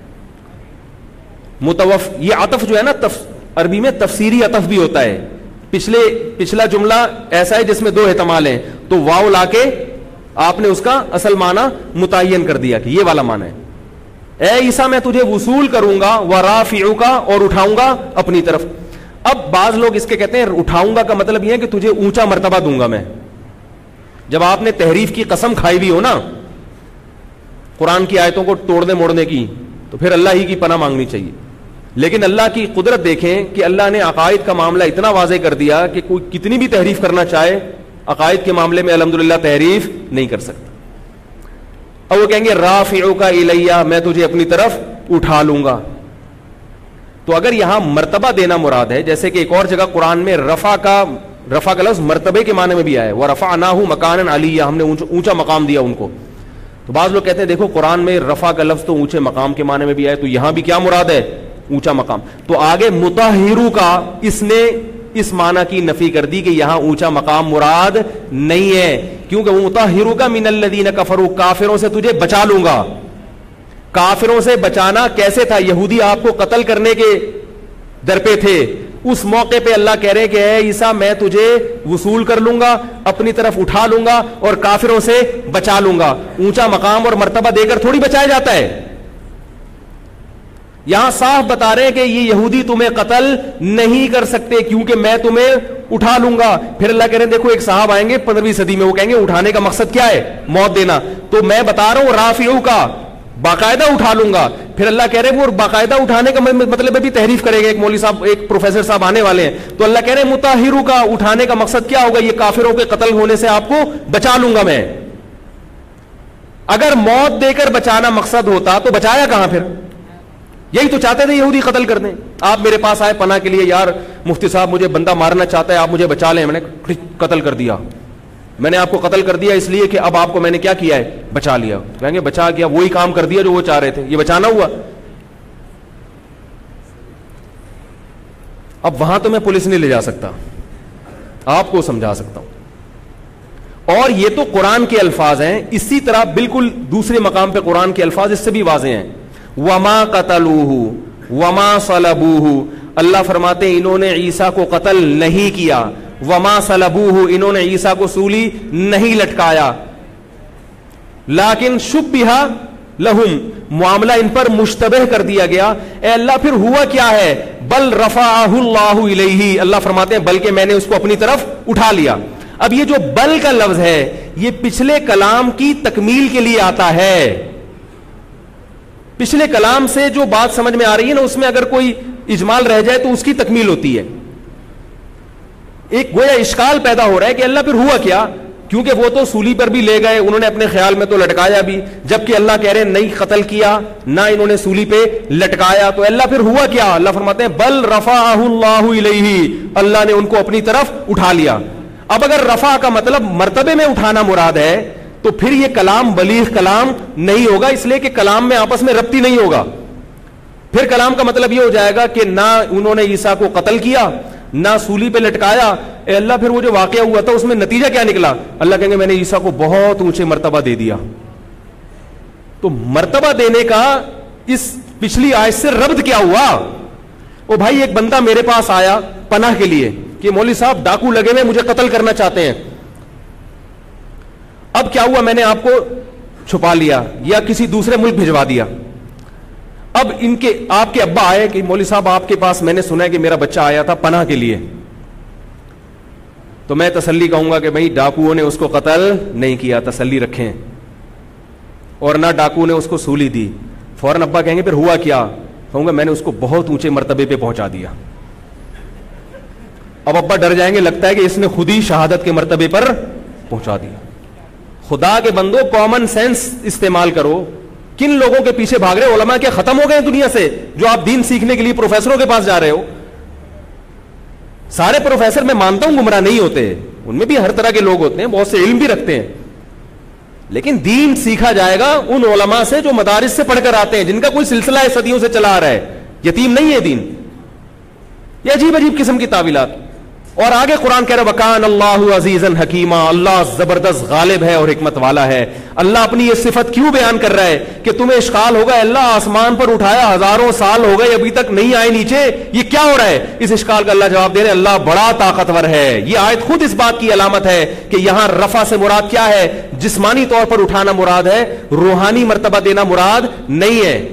[SPEAKER 1] متوف, یہ عطف جو ہے نا تف, عربی میں تفسیری عطف بھی ہوتا ہے. پچھلے پچھلا جملہ ایسا ہے جس میں دو احتمال ہیں, تو واو لا کے آپ نے اس کا اصل معنی متعین کر دیا کہ یہ والا معنی ہے. اے عیسیٰ میں تجھے وصول کروں گا, ورافعک, اور اٹھاؤں گا اپنی طرف. اب بعض لوگ اس کے کہتے ہیں اٹھاؤں گا کا مطلب یہ ہے کہ تجھے اونچا مرتبہ دوں گا میں. جب آپ نے تحریف کی قسم کھائی ہوئی ہو نا قرآن کی آیتوں کو توڑنے موڑنے کی, تو پھر اللہ ہی کی پناہ مانگنی چاہیے. لیکن اللہ کی قدرت دیکھیں کہ اللہ نے عقائد کا معاملہ اتنا واضح کر دیا کہ کوئی کتنی بھی تحریف کرنا چاہے عقائد کے معاملے میں الحمدللہ تحریف نہیں کر سکتا. اور وہ کہیں گے رافعک الیہ, میں تجھے اپنی طرف اٹھا لوں گا. تو اگر یہاں مرتبہ دینا مراد ہے, جیسے کہ ایک اور جگہ قرآن میں رفع کا رفع کا لفظ مرتبے کے معنی میں بھی آیا ہے, وَرَفَعْنَاهُ مَكَانًا عَلِيًّا, ہم نے اونچا مقام دیا ان کو. تو بعض لوگ کہتے ہیں دیکھو قرآن میں رفع کا لفظ تو اونچے مقام کے معنی میں بھی آیا, تو یہاں بھی کیا مراد ہے؟ اونچا مقام. تو آگے مطہرو کا اس نے اس معنی کی نفی کر دی کہ یہاں اونچا مقام مراد نہیں ہے, کیونکہ مطہرو کا من الذین کفروا, کافروں سے تجھے بچا لوں گا. کافروں سے بچانا کیسے تھا؟ یہودی آپ کو قتل کرنے کے در پہ تھے, اس موقع پہ اللہ کہہ رہے کہ اے عیسیٰ میں تجھے وصول کر لوں گا, اپنی طرف اٹھا لوں گا اور کافروں سے بچا لوں گا. اونچا مقام اور مرتبہ دے کر تھوڑی بچایا جاتا ہے. یہاں صاف بتا رہے ہیں کہ یہ یہودی تمہیں قتل نہیں کر سکتے کیونکہ میں تمہیں اٹھا لوں گا. پھر اللہ کہہ رہے ہیں دیکھو ایک صاحب آئیں گے پندرہویں صدی میں, وہ کہیں گے اٹھانے کا مقصد کیا ہے؟ موت دینا. تو میں بتا رہا ہوں رافعو کا, باقاعدہ اٹھا لوں گا. پھر اللہ کہہ رہے ہیں وہ باقاعدہ اٹھانے کا مطلب بھی تحریف کرے گا. ایک مولوی صاحب ایک پروفیسر صاحب آنے والے ہیں, تو اللہ کہہ رہے ہیں مطہرو کا, اٹھانے کا مقصد کیا ہوگا؟ یہ کافروں کے قتل ہونے سے آپ کو بچا لوں گا میں. اگر موت دے کر بچانا مقصد ہوتا تو بچایا کہاں پھر؟ یہی تو چاہتے تھے یہودی قتل کر دیں. آپ میرے پاس آئے پناہ کے لیے, یار مفتی صاحب مجھے بندہ مارنا چاہتا ہے, آپ مجھے بچا لیں. میں نے قتل کر دیا, میں نے آپ کو قتل کر دیا اس لیے کہ اب آپ کو میں نے کیا کیا ہے؟ بچا لیا. کہیں گے بچا کیا؟ وہی کام کر دیا جو وہ چاہ رہے تھے. یہ بچانا ہوا؟ اب وہاں تو میں پولیس نہیں لے جا سکتا, آپ کو سمجھا سکتا ہوں. اور یہ تو قرآن کے الفاظ ہیں. اسی طرح بالکل دوسرے مقام پہ قرآن کے الفاظ اس سے بھی واضح ہیں. وما قتلوہ وما صلبوہ, اللہ فرماتے ہیں انہوں نے عیسیٰ کو قتل نہیں کیا. وما صلبوہ, انہوں نے عیسیٰ کو سولی نہیں لٹکایا. لیکن شبہ لہم, معاملہ ان پر مشتبہ کر دیا گیا. اے اللہ پھر ہوا کیا ہے؟ بل رفعہ اللہ الیہ, اللہ فرماتے ہیں بلکہ میں نے اس کو اپنی طرف اٹھا لیا. اب یہ جو بل کا لفظ ہے یہ پچھلے کلام کی تکمیل کے لیے آتا ہے. پچھلے کلام سے جو بات سمجھ میں آ رہی ہے نا, اس میں اگر کوئی اجمال رہ جائے تو اس کی تکمیل ہوتی ہے. ایک گویا اشکال پیدا ہو رہا ہے کہ اللہ پھر ہوا کیا, کیونکہ وہ تو سولی پر بھی لے گئے, انہوں نے اپنے خیال میں تو لٹکایا بھی, جبکہ اللہ کہہ رہے نہیں قتل کیا نہ انہوں نے سولی پہ لٹکایا. تو اللہ پھر ہوا کیا؟ اللہ فرماتے ہیں بل رفعہ اللہ الیہ, اللہ نے ان کو اپنی طرف اٹھا لیا. اب اگر رفع کا مطلب مرتبے میں اٹھانا مراد ہے تو پھر یہ کلام بلیغ کلام نہیں ہوگا, اس لیے کہ کلام میں آپس میں ربط ہی نہیں ہوگا. پھر کلام کا مطلب یہ ہو جائے گا کہ نہ انہوں نے عیسیٰ کو قتل کیا نہ سولی پہ لٹکایا. اے اللہ پھر وہ جو واقعہ ہوا تھا اس میں نتیجہ کیا نکلا؟ اللہ کہیں گے میں نے عیسیٰ کو بہت اونچے مرتبہ دے دیا. تو مرتبہ دینے کا اس پچھلی آیت سے ربط کیا ہوا؟ او بھائی ایک بندہ میرے پاس آیا پناہ کے لیے کہ مولوی صاحب ڈاکو لگے ہوئے مجھے قتل کرنا چاہتے ہیں. اب کیا ہوا؟ میں نے آپ کو چھپا لیا یا کسی دوسرے ملک بھجوا دیا. اب ان کے آپ کے ابا آئے کہ مولوی صاحب آپ کے پاس میں نے سنا ہے کہ میرا بچہ آیا تھا پناہ کے لیے, تو میں تسلی کہوں گا کہ بھائی ڈاکوؤں نے اس کو قتل نہیں کیا, تسلی رکھیں, اور نہ ڈاکو نے اس کو سولی دی. فوراً ابا کہیں گے پھر ہوا کیا؟ کہوں گا میں نے اس کو بہت اونچے مرتبے پہ پہنچا دیا. اب ابا ڈر جائیں گے, لگتا ہے کہ اس نے خود ہی شہادت کے مرتبے پر پہنچا دیا. خدا کے بندو کامن سینس استعمال کرو. کن لوگوں کے پیچھے بھاگ رہے ہو؟ علماء کیا ختم ہو گئے دنیا سے جو آپ دین سیکھنے کے لیے پروفیسروں کے پاس جا رہے ہو؟ سارے پروفیسر میں مانتا ہوں گمراہ نہیں ہوتے, ان میں بھی ہر طرح کے لوگ ہوتے ہیں, بہت سے علم بھی رکھتے ہیں, لیکن دین سیکھا جائے گا ان علماء سے جو مدارس سے پڑھ کر آتے ہیں, جن کا کوئی سلسلہ ہے صدیوں سے چلا آ رہا ہے. یتیم نہیں ہے دین. یہ عجیب عجیب قسم کی تعویلات. اور آگے قرآن کہہ رہا وکان اللہ عزیزا حکیما, اللہ زبردست غالب ہے اور حکمت والا ہے. اللہ اپنی یہ صفت کیوں بیان کر رہا ہے کہ تمہیں اشکال ہوگا اللہ آسمان پر اٹھایا ہزاروں سال ہو گئے ابھی تک نہیں آئے نیچے, یہ کیا ہو رہا ہے؟ اس اشکال کا اللہ جواب دے رہے ہیں اللہ بڑا طاقتور ہے. یہ آیت خود اس بات کی علامت ہے کہ یہاں رفع سے مراد کیا ہے؟ جسمانی طور پر اٹھانا مراد ہے, روحانی مرتبہ دینا مراد نہیں ہے.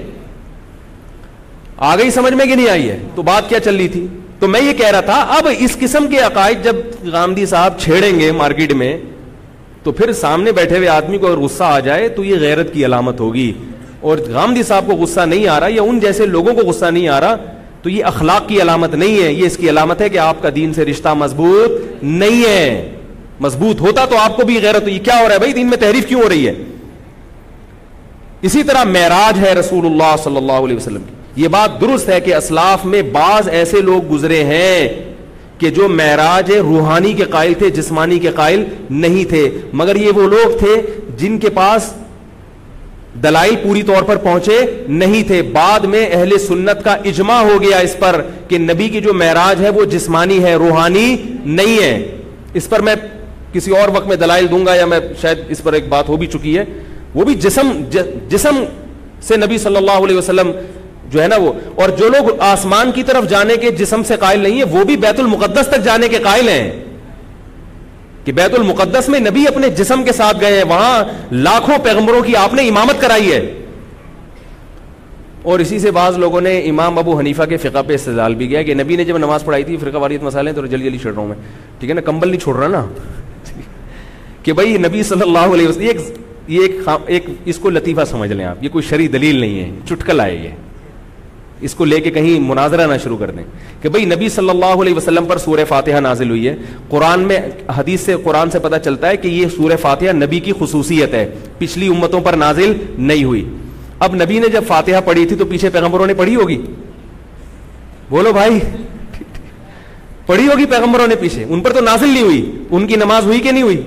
[SPEAKER 1] آ گئی سمجھ میں کہ نہیں آئی ہے؟ تو بات کیا چل رہی تھی؟ تو میں یہ کہہ رہا تھا اب اس قسم کے عقائد جب غامدی صاحب چھیڑیں گے مارکیٹ میں تو پھر سامنے بیٹھے ہوئے آدمی کو اگر غصہ آ جائے تو یہ غیرت کی علامت ہوگی. اور غامدی صاحب کو غصہ نہیں آ رہا یا ان جیسے لوگوں کو غصہ نہیں آ رہا تو یہ اخلاق کی علامت نہیں ہے, یہ اس کی علامت ہے کہ آپ کا دین سے رشتہ مضبوط نہیں ہے. مضبوط ہوتا تو آپ کو بھی غیرت. یہ کیا ہو رہا ہے بھائی؟ دین میں تحریف کیوں ہو رہی ہے؟ اسی طرح معراج ہے رسول اللہ صلی اللہ علیہ وسلم کی. یہ بات درست ہے کہ اسلاف میں بعض ایسے لوگ گزرے ہیں کہ جو معراج روحانی کے قائل تھے, جسمانی کے قائل نہیں تھے, مگر یہ وہ لوگ تھے جن کے پاس دلائل پوری طور پر پہنچے نہیں تھے. بعد میں اہل سنت کا اجماع ہو گیا اس پر کہ نبی کی جو معراج ہے وہ جسمانی ہے, روحانی نہیں ہے. اس پر میں کسی اور وقت میں دلائل دوں گا, یا میں شاید اس پر ایک بات ہو بھی چکی ہے. وہ بھی جسم جسم سے نبی صلی اللہ علیہ وسلم جو ہے نا وہ, اور جو لوگ آسمان کی طرف جانے کے جسم سے قائل نہیں ہے وہ بھی بیت المقدس تک جانے کے قائل ہیں کہ بیت المقدس میں نبی اپنے جسم کے ساتھ گئے ہیں, وہاں لاکھوں پیغمبروں کی آپ نے امامت کرائی ہے. اور اسی سے بعض لوگوں نے امام ابو حنیفہ کے فقہ پہ استدلال بھی کیا کہ نبی نے جب نماز پڑھائی تھی, فرقہ واریت مسائل تو جلدی جلدی چھوڑ رہا ہوں میں, ٹھیک ہے نا, کمبل نہیں چھوڑ رہا نا, کہ بھائی نبی صلی اللہ علیہ وسلم, ایک یہ ایک, ایک اس کو لطیفہ سمجھ لیں آپ, یہ کوئی شرعی دلیل نہیں ہے, چٹکل آئے, یہ اس کو لے کے کہیں مناظرہ نہ شروع کر دیں کہ بھئی نبی صلی اللہ علیہ وسلم پر سورہ فاتحہ نازل ہوئی ہے. قرآن میں, حدیث سے, قرآن سے پتہ چلتا ہے کہ یہ سورہ فاتحہ نبی کی خصوصیت ہے, پچھلی امتوں پر نازل نہیں ہوئی. اب نبی نے جب فاتحہ پڑھی تھی تو پیچھے پیغمبروں نے پڑھی ہوگی, بولو بھائی, پڑھی ہوگی پیغمبروں نے پیچھے, ان پر تو نازل نہیں ہوئی, ان کی نماز ہوئی کہ نہیں ہوئی.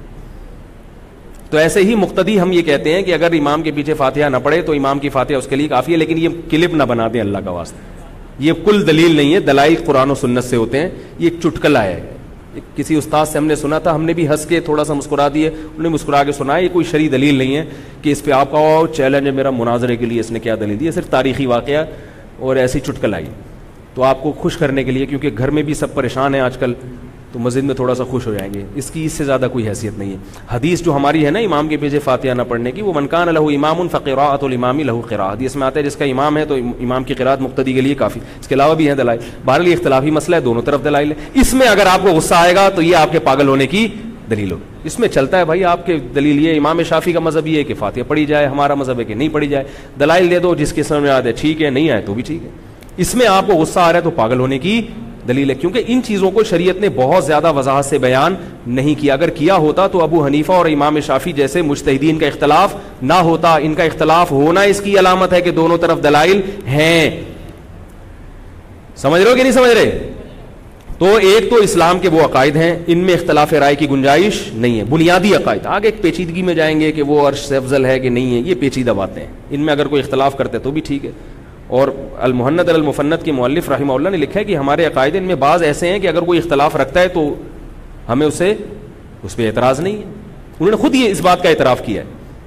[SPEAKER 1] تو ایسے ہی مقتدی ہم یہ کہتے ہیں کہ اگر امام کے پیچھے فاتحہ نہ پڑھے تو امام کی فاتحہ اس کے لیے کافی ہے, لیکن یہ کلپ نہ بنا دیں اللہ کا واسطہ, یہ کل دلیل نہیں ہے. دلائل قرآن و سنت سے ہوتے ہیں, یہ ایک چٹکلا ہے. کسی استاد سے ہم نے سنا تھا, ہم نے بھی ہنس کے تھوڑا سا مسکرا دیے, انہوں نے مسکرا کے سنا, یہ کوئی شرعی دلیل نہیں ہے کہ اس پہ آپ کا چیلنج ہے میرا مناظرے کے لیے اس نے کیا دلیل دی ہے, صرف تاریخی واقعہ اور ایسی چٹکلائی. تو آپ کو خوش کرنے کے لیے, کیونکہ گھر میں بھی سب پریشان ہیں آج کل, تو مسجد میں تھوڑا سا خوش ہو جائیں گے. اس کی اس سے زیادہ کوئی حیثیت نہیں ہے. حدیث جو ہماری ہے نا امام کے پیچھے فاتحہ نہ پڑھنے کی, وہ من کان لہ امام فقراءۃ الامام لہ قراءۃ, حدیث میں آتا ہے جس کا امام ہے تو امام کی قراءت مقتدی کے لیے کافی. اس کے علاوہ بھی ہیں دلائل. بہرحال یہ اختلافی مسئلہ ہے, دونوں طرف دلائل ہے. اس میں اگر آپ کو غصہ آئے گا تو یہ آپ کے پاگل ہونے کی دلیل ہو. اس میں چلتا ہے بھائی آپ کے دلیل یہ, امام شافعی کا مذہب یہ ہے کہ فاتحہ پڑھی جائے, ہمارا مذہب ہے کہ نہیں پڑھی جائے. دلائل دے دو جس کے سمجھ میں آتے ٹھیک ہے, نہیں آئے تو بھی ٹھیک ہے. اس میں آپ کو غصہ آ رہا ہے تو پاگل ہونے کی دلیل ہے, کیونکہ ان چیزوں کو شریعت نے بہت زیادہ وضاحت سے بیان نہیں کیا. اگر کیا ہوتا تو ابو حنیفہ اور امام شافعی جیسے مجتہدین کا اختلاف نہ ہوتا. ان کا اختلاف ہونا اس کی علامت ہے کہ دونوں طرف دلائل ہیں. سمجھ رہے ہو کہ نہیں سمجھ رہے؟ تو ایک تو اسلام کے وہ عقائد ہیں, ان میں اختلاف رائے کی گنجائش نہیں ہے, بنیادی عقائد. آگے ایک پیچیدگی میں جائیں گے کہ وہ عرش سے افضل ہے کہ نہیں ہے, یہ پیچیدہ باتیں ہیں, ان میں اگر کوئی اختلاف کرتے تو بھی ٹھیک ہے. اور المحند المفند کے مؤلف رحمہ اللہ نے لکھا ہے کہ ہمارے عقائد ان میں بعض ایسے ہیں کہ اگر کوئی اختلاف رکھتا ہے تو ہمیں اسے اس پہ اعتراض نہیں ہے. انہوں نے خود یہ اس بات کا اعتراف کیا ہے.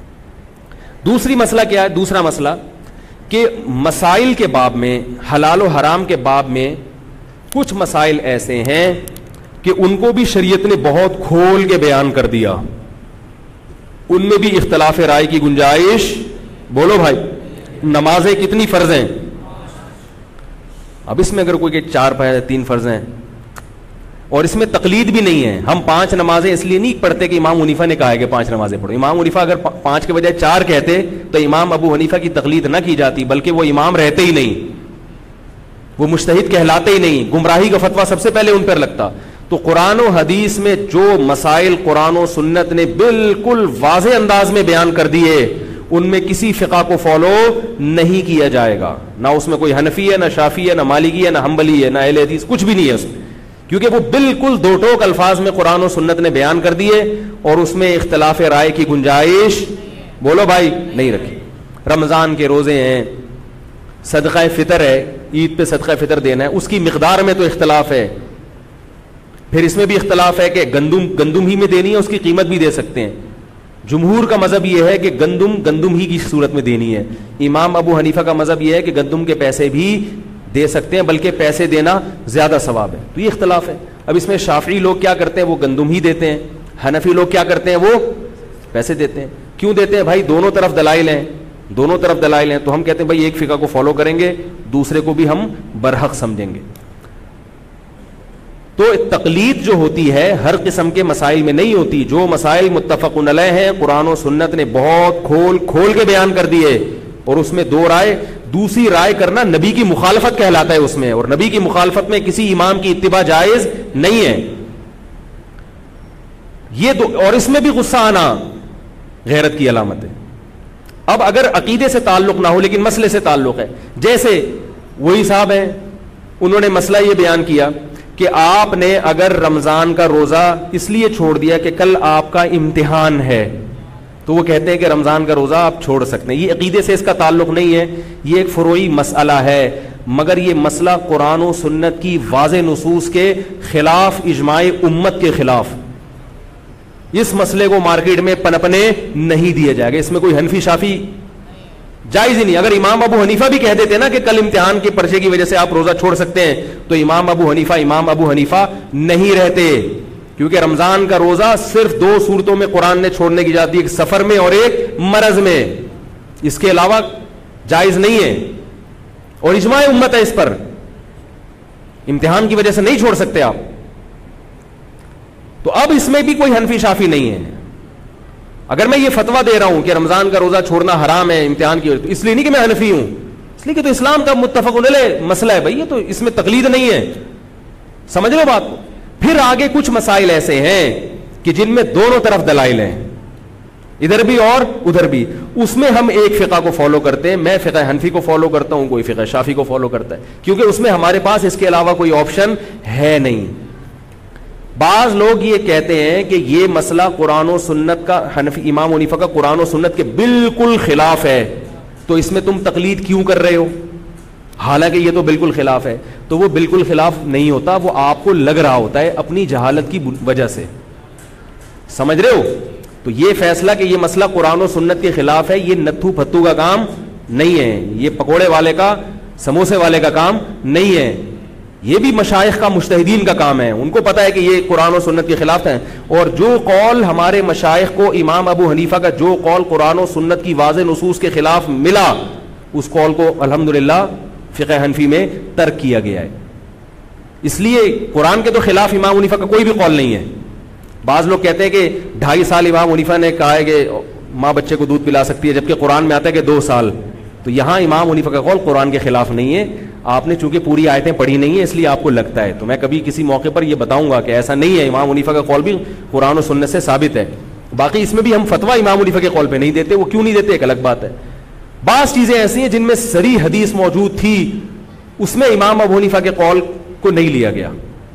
[SPEAKER 1] دوسری مسئلہ کیا ہے؟ دوسرا مسئلہ کہ مسائل کے باب میں, حلال و حرام کے باب میں کچھ مسائل ایسے ہیں کہ ان کو بھی شریعت نے بہت کھول کے بیان کر دیا, ان میں بھی اختلاف رائے کی گنجائش. بولو بھائی, نمازیں کتنی فرض ہیں؟ اب اس میں اگر کوئی کہ چار پائے تین فرض ہیں, اور اس میں تقلید بھی نہیں ہے. ہم پانچ نمازیں اس لیے نہیں پڑھتے کہ امام حنیفہ نے کہا ہے کہ پانچ نمازیں پڑھو. امام حنیفہ اگر پانچ کے بجائے چار کہتے تو امام ابو حنیفہ کی تقلید نہ کی جاتی, بلکہ وہ امام رہتے ہی نہیں, وہ مجتہد کہلاتے ہی نہیں, گمراہی کا فتویٰ سب سے پہلے ان پر لگتا. تو قرآن و حدیث میں جو مسائل قرآن و سنت نے بالکل واضح انداز میں بیان کر دیے, ان میں کسی فقہ کو فالو نہیں کیا جائے گا. نہ اس میں کوئی حنفی ہے, نہ شافعی ہے, نہ مالکی ہے, نہ حنبلی ہے, نہ اہل حدیث, کچھ بھی نہیں ہے اس میں, کیونکہ وہ بالکل دو ٹوک الفاظ میں قرآن و سنت نے بیان کر دیے, اور اس میں اختلاف رائے کی گنجائش, بولو بھائی, نہیں رکھی. رمضان کے روزے ہیں, صدقہ فطر ہے, عید پہ صدقہ فطر دینا ہے, اس کی مقدار میں تو اختلاف ہے. پھر اس میں بھی اختلاف ہے کہ گندم گندم ہی میں دینی ہے, اس کی قیمت بھی دے سکتے ہیں. جمہور کا مذہب یہ ہے کہ گندم گندم ہی کی صورت میں دینی ہے. امام ابو حنیفہ کا مذہب یہ ہے کہ گندم کے پیسے بھی دے سکتے ہیں, بلکہ پیسے دینا زیادہ ثواب ہے. تو یہ اختلاف ہے. اب اس میں شافعی لوگ کیا کرتے ہیں, وہ گندم ہی دیتے ہیں. حنفی لوگ کیا کرتے ہیں, وہ پیسے دیتے ہیں. کیوں دیتے ہیں بھائی؟ دونوں طرف دلائل ہیں, دونوں طرف دلائل ہیں. تو ہم کہتے ہیں بھائی ایک فقہ کو فالو کریں گے, دوسرے کو بھی ہم برحق سمجھیں گے. تو تقلید جو ہوتی ہے ہر قسم کے مسائل میں نہیں ہوتی. جو مسائل متفق علیہ ہیں قرآن و سنت نے بہت کھول کھول کے بیان کر دیے, اور اس میں دو رائے, دوسری رائے کرنا نبی کی مخالفت کہلاتا ہے اس میں, اور نبی کی مخالفت میں کسی امام کی اتباع جائز نہیں ہے. یہ دو, اور اس میں بھی غصہ آنا غیرت کی علامت ہے. اب اگر عقیدے سے تعلق نہ ہو لیکن مسئلے سے تعلق ہے, جیسے وہی صاحب ہیں, انہوں نے مسئلہ یہ بیان کیا کہ آپ نے اگر رمضان کا روزہ اس لیے چھوڑ دیا کہ کل آپ کا امتحان ہے, تو وہ کہتے ہیں کہ رمضان کا روزہ آپ چھوڑ سکتے ہیں. یہ عقیدے سے اس کا تعلق نہیں ہے, یہ ایک فروعی مسئلہ ہے, مگر یہ مسئلہ قرآن و سنت کی واضح نصوص کے خلاف, اجماع امت کے خلاف, اس مسئلے کو مارکیٹ میں پنپنے نہیں دیا جائے گا. اس میں کوئی حنفی شافی جائز ہی نہیں. اگر امام ابو حنیفہ بھی کہہ دیتے نا کہ کل امتحان کے پرچے کی وجہ سے آپ روزہ چھوڑ سکتے ہیں, تو امام ابو حنیفہ امام ابو حنیفہ نہیں رہتے, کیونکہ رمضان کا روزہ صرف دو صورتوں میں قرآن نے چھوڑنے کی اجازت دی, ایک سفر میں اور ایک مرض میں, اس کے علاوہ جائز نہیں ہے, اور اجماع امت ہے اس پر. امتحان کی وجہ سے نہیں چھوڑ سکتے آپ. تو اب اس میں بھی کوئی حنفی شافی نہیں ہے. اگر میں یہ فتویٰ دے رہا ہوں کہ رمضان کا روزہ چھوڑنا حرام ہے امتحان کی وجہ سے, اس لیے نہیں کہ میں حنفی ہوں, اس لیے کہ تو اسلام کا متفق علیہ مسئلہ ہے بھائی, یہ تو اس میں تقلید نہیں ہے. سمجھ لو بات کو. پھر آگے کچھ مسائل ایسے ہیں کہ جن میں دونوں طرف دلائل ہیں, ادھر بھی اور ادھر بھی, اس میں ہم ایک فقہ کو فالو کرتے ہیں. میں فقہ حنفی کو فالو کرتا ہوں, کوئی فقہ شافی کو فالو کرتا ہے, کیونکہ اس میں ہمارے پاس اس کے علاوہ کوئی آپشن ہے نہیں. بعض لوگ یہ کہتے ہیں کہ یہ مسئلہ قرآن و سنت کا, حنفی امام حنیفہ کا قرآن و سنت کے بالکل خلاف ہے, تو اس میں تم تقلید کیوں کر رہے ہو, حالانکہ یہ تو بالکل خلاف ہے. تو وہ بالکل خلاف نہیں ہوتا, وہ آپ کو لگ رہا ہوتا ہے اپنی جہالت کی وجہ سے. سمجھ رہے ہو؟ تو یہ فیصلہ کہ یہ مسئلہ قرآن و سنت کے خلاف ہے, یہ نتھو پھتو کا کام نہیں ہے, یہ پکوڑے والے کا, سموسے والے کا کام نہیں ہے. یہ بھی مشائخ کا, مجتہدین کا کام ہے, ان کو پتا ہے کہ یہ قرآن و سنت کے خلاف ہے. اور جو قول ہمارے مشائخ کو, امام ابو حنیفہ کا جو قول قرآن و سنت کی واضح نصوص کے خلاف ملا, اس قول کو الحمدللہ فقہ حنفی میں ترک کیا گیا ہے. اس لیے قرآن کے تو خلاف امام حنیفہ کا کوئی بھی قول نہیں ہے. بعض لوگ کہتے ہیں کہ ڈھائی سال امام حنیفہ نے کہا ہے کہ ماں بچے کو دودھ پلا سکتی ہے, جبکہ قرآن میں آتا ہے کہ دو سال. تو یہاں امام حنیفہ کا قول قرآن کے خلاف نہیں ہے. آپ نے چونکہ پوری آیتیں پڑھی نہیں ہیں اس لیے آپ کو لگتا ہے, تو میں کبھی کسی موقع پر یہ بتاؤں گا کہ ایسا نہیں ہے, امام حنیفہ کا قول بھی قرآن و سنت سے ثابت ہے. باقی اس میں بھی ہم فتویٰ امام حنیفہ کے قول پہ نہیں دیتے. وہ کیوں نہیں دیتے ایک الگ بات ہے. بعض چیزیں ایسی ہیں جن میں صریح حدیث موجود تھی, اس میں امام ابو حنیفہ کے قول کو نہیں لیا گیا.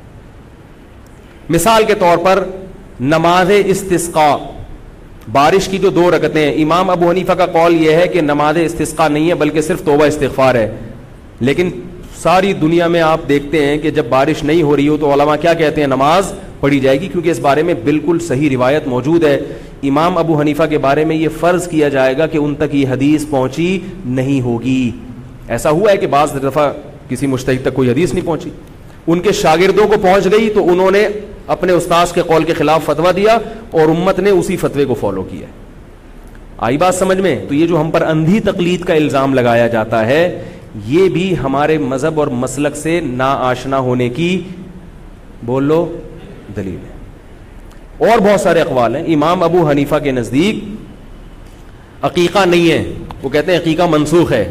[SPEAKER 1] مثال کے طور پر نماز استسقاء, بارش کی جو دو رکعتیں ہیں, امام ابو حنیفہ کا قول یہ ہے کہ نماز استسقاء نہیں ہے بلکہ صرف توبہ استغفار ہے. لیکن ساری دنیا میں آپ دیکھتے ہیں کہ جب بارش نہیں ہو رہی ہو تو علماء کیا کہتے ہیں, نماز پڑھی جائے گی, کیونکہ اس بارے میں بالکل صحیح روایت موجود ہے. امام ابو حنیفہ کے بارے میں یہ فرض کیا جائے گا کہ ان تک یہ حدیث پہنچی نہیں ہوگی. ایسا ہوا ہے کہ بعض دفعہ کسی مجتہد تک کوئی حدیث نہیں پہنچی, ان کے شاگردوں کو پہنچ گئی تو انہوں نے اپنے استاذ کے قول کے خلاف فتویٰ دیا اور امت نے اسی فتوے کو فالو کیا. آئی بات سمجھ میں؟ تو یہ جو ہم پر اندھی تقلید کا الزام لگایا جاتا ہے, یہ بھی ہمارے مذہب اور مسلک سے نا آشنا ہونے کی بول لو دلیل ہے. اور بہت سارے اقوال ہیں. امام ابو حنیفہ کے نزدیک عقیقہ نہیں ہے, وہ کہتے ہیں عقیقہ منسوخ ہے.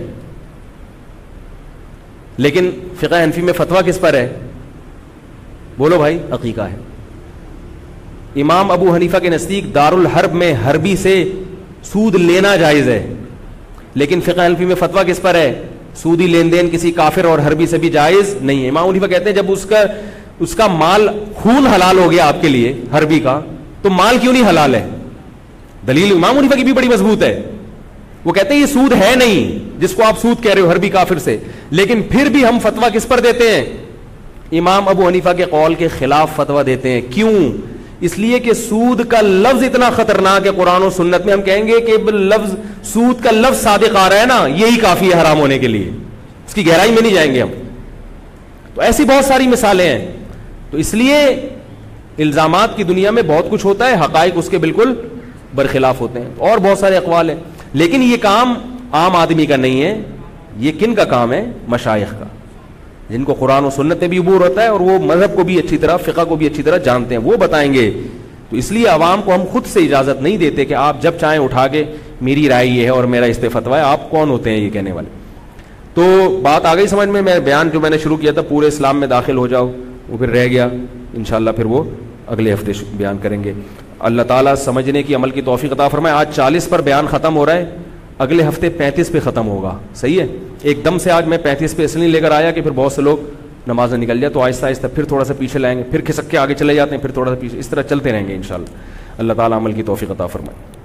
[SPEAKER 1] لیکن فقہ حنفی میں فتویٰ کس پر ہے؟ بولو بھائی, عقیقہ ہے. امام ابو حنیفہ کے نزدیک دارالحرب میں حربی سے سود لینا جائز ہے, لیکن فقہ حنفی میں فتویٰ کس پر ہے؟ سودی لین دین کسی کافر اور حربی سے بھی جائز نہیں ہے. امام حنیفہ کہتے ہیں جب اس کا اس کا مال خون حلال ہو گیا آپ کے لیے حربی کا, تو مال کیوں نہیں حلال ہے؟ دلیل امام حنیفہ کی بھی بڑی مضبوط ہے. وہ کہتے ہیں یہ سود ہے نہیں جس کو آپ سود کہہ رہے ہو حربی کافر سے, لیکن پھر بھی ہم فتویٰ کس پر دیتے ہیں؟ امام ابو حنیفہ کے قول کے خلاف فتویٰ دیتے ہیں. کیوں؟ اس لیے کہ سود کا لفظ اتنا خطرناک ہے قرآن و سنت میں, ہم کہیں گے کہ لفظ سود کا لفظ صادق آ رہا ہے نا, یہی کافی ہے حرام ہونے کے لیے, اس کی گہرائی میں نہیں جائیں گے ہم. تو ایسی بہت ساری مثالیں ہیں. تو اس لیے الزامات کی دنیا میں بہت کچھ ہوتا ہے, حقائق اس کے بالکل برخلاف ہوتے ہیں. اور بہت سارے اقوال ہیں, لیکن یہ کام عام آدمی کا نہیں ہے. یہ کن کا کام ہے؟ مشائخ کا, جن کو قرآن و سنت میں بھی عبور ہوتا ہے اور وہ مذہب کو بھی اچھی طرح, فقہ کو بھی اچھی طرح جانتے ہیں, وہ بتائیں گے. تو اس لیے عوام کو ہم خود سے اجازت نہیں دیتے کہ آپ جب چاہیں اٹھا کے میری رائے یہ ہے اور میرا اس پہ فتویٰ ہے. آپ کون ہوتے ہیں یہ کہنے والے؟ تو بات آ گئی سمجھ میں. میں بیان جو میں نے شروع کیا تھا پورے اسلام میں داخل ہو جاؤ, وہ پھر رہ گیا, انشاءاللہ پھر وہ اگلے ہفتے بیان کریں گے. اللہ تعالیٰ سمجھنے کی, عمل کی توفیق عطا فرمائے. آج چالیس پر بیان ختم ہو رہا ہے, اگلے ہفتے پینتیس پہ ختم ہوگا. صحیح ہے؟ ایک دم سے آج میں پینتیس پہ اس لیے لے کر آیا کہ پھر بہت سے لوگ نماز میں نکل جائے, تو آہستہ آہستہ پھر تھوڑا سا پیچھے لائیں گے, پھر کھسک کے آگے چلے جاتے ہیں, پھر تھوڑا سا پیچھے, اس طرح چلتے رہیں گے انشاءاللہ. اللہ تعالیٰ عمل کی توفیق عطا فرمائے.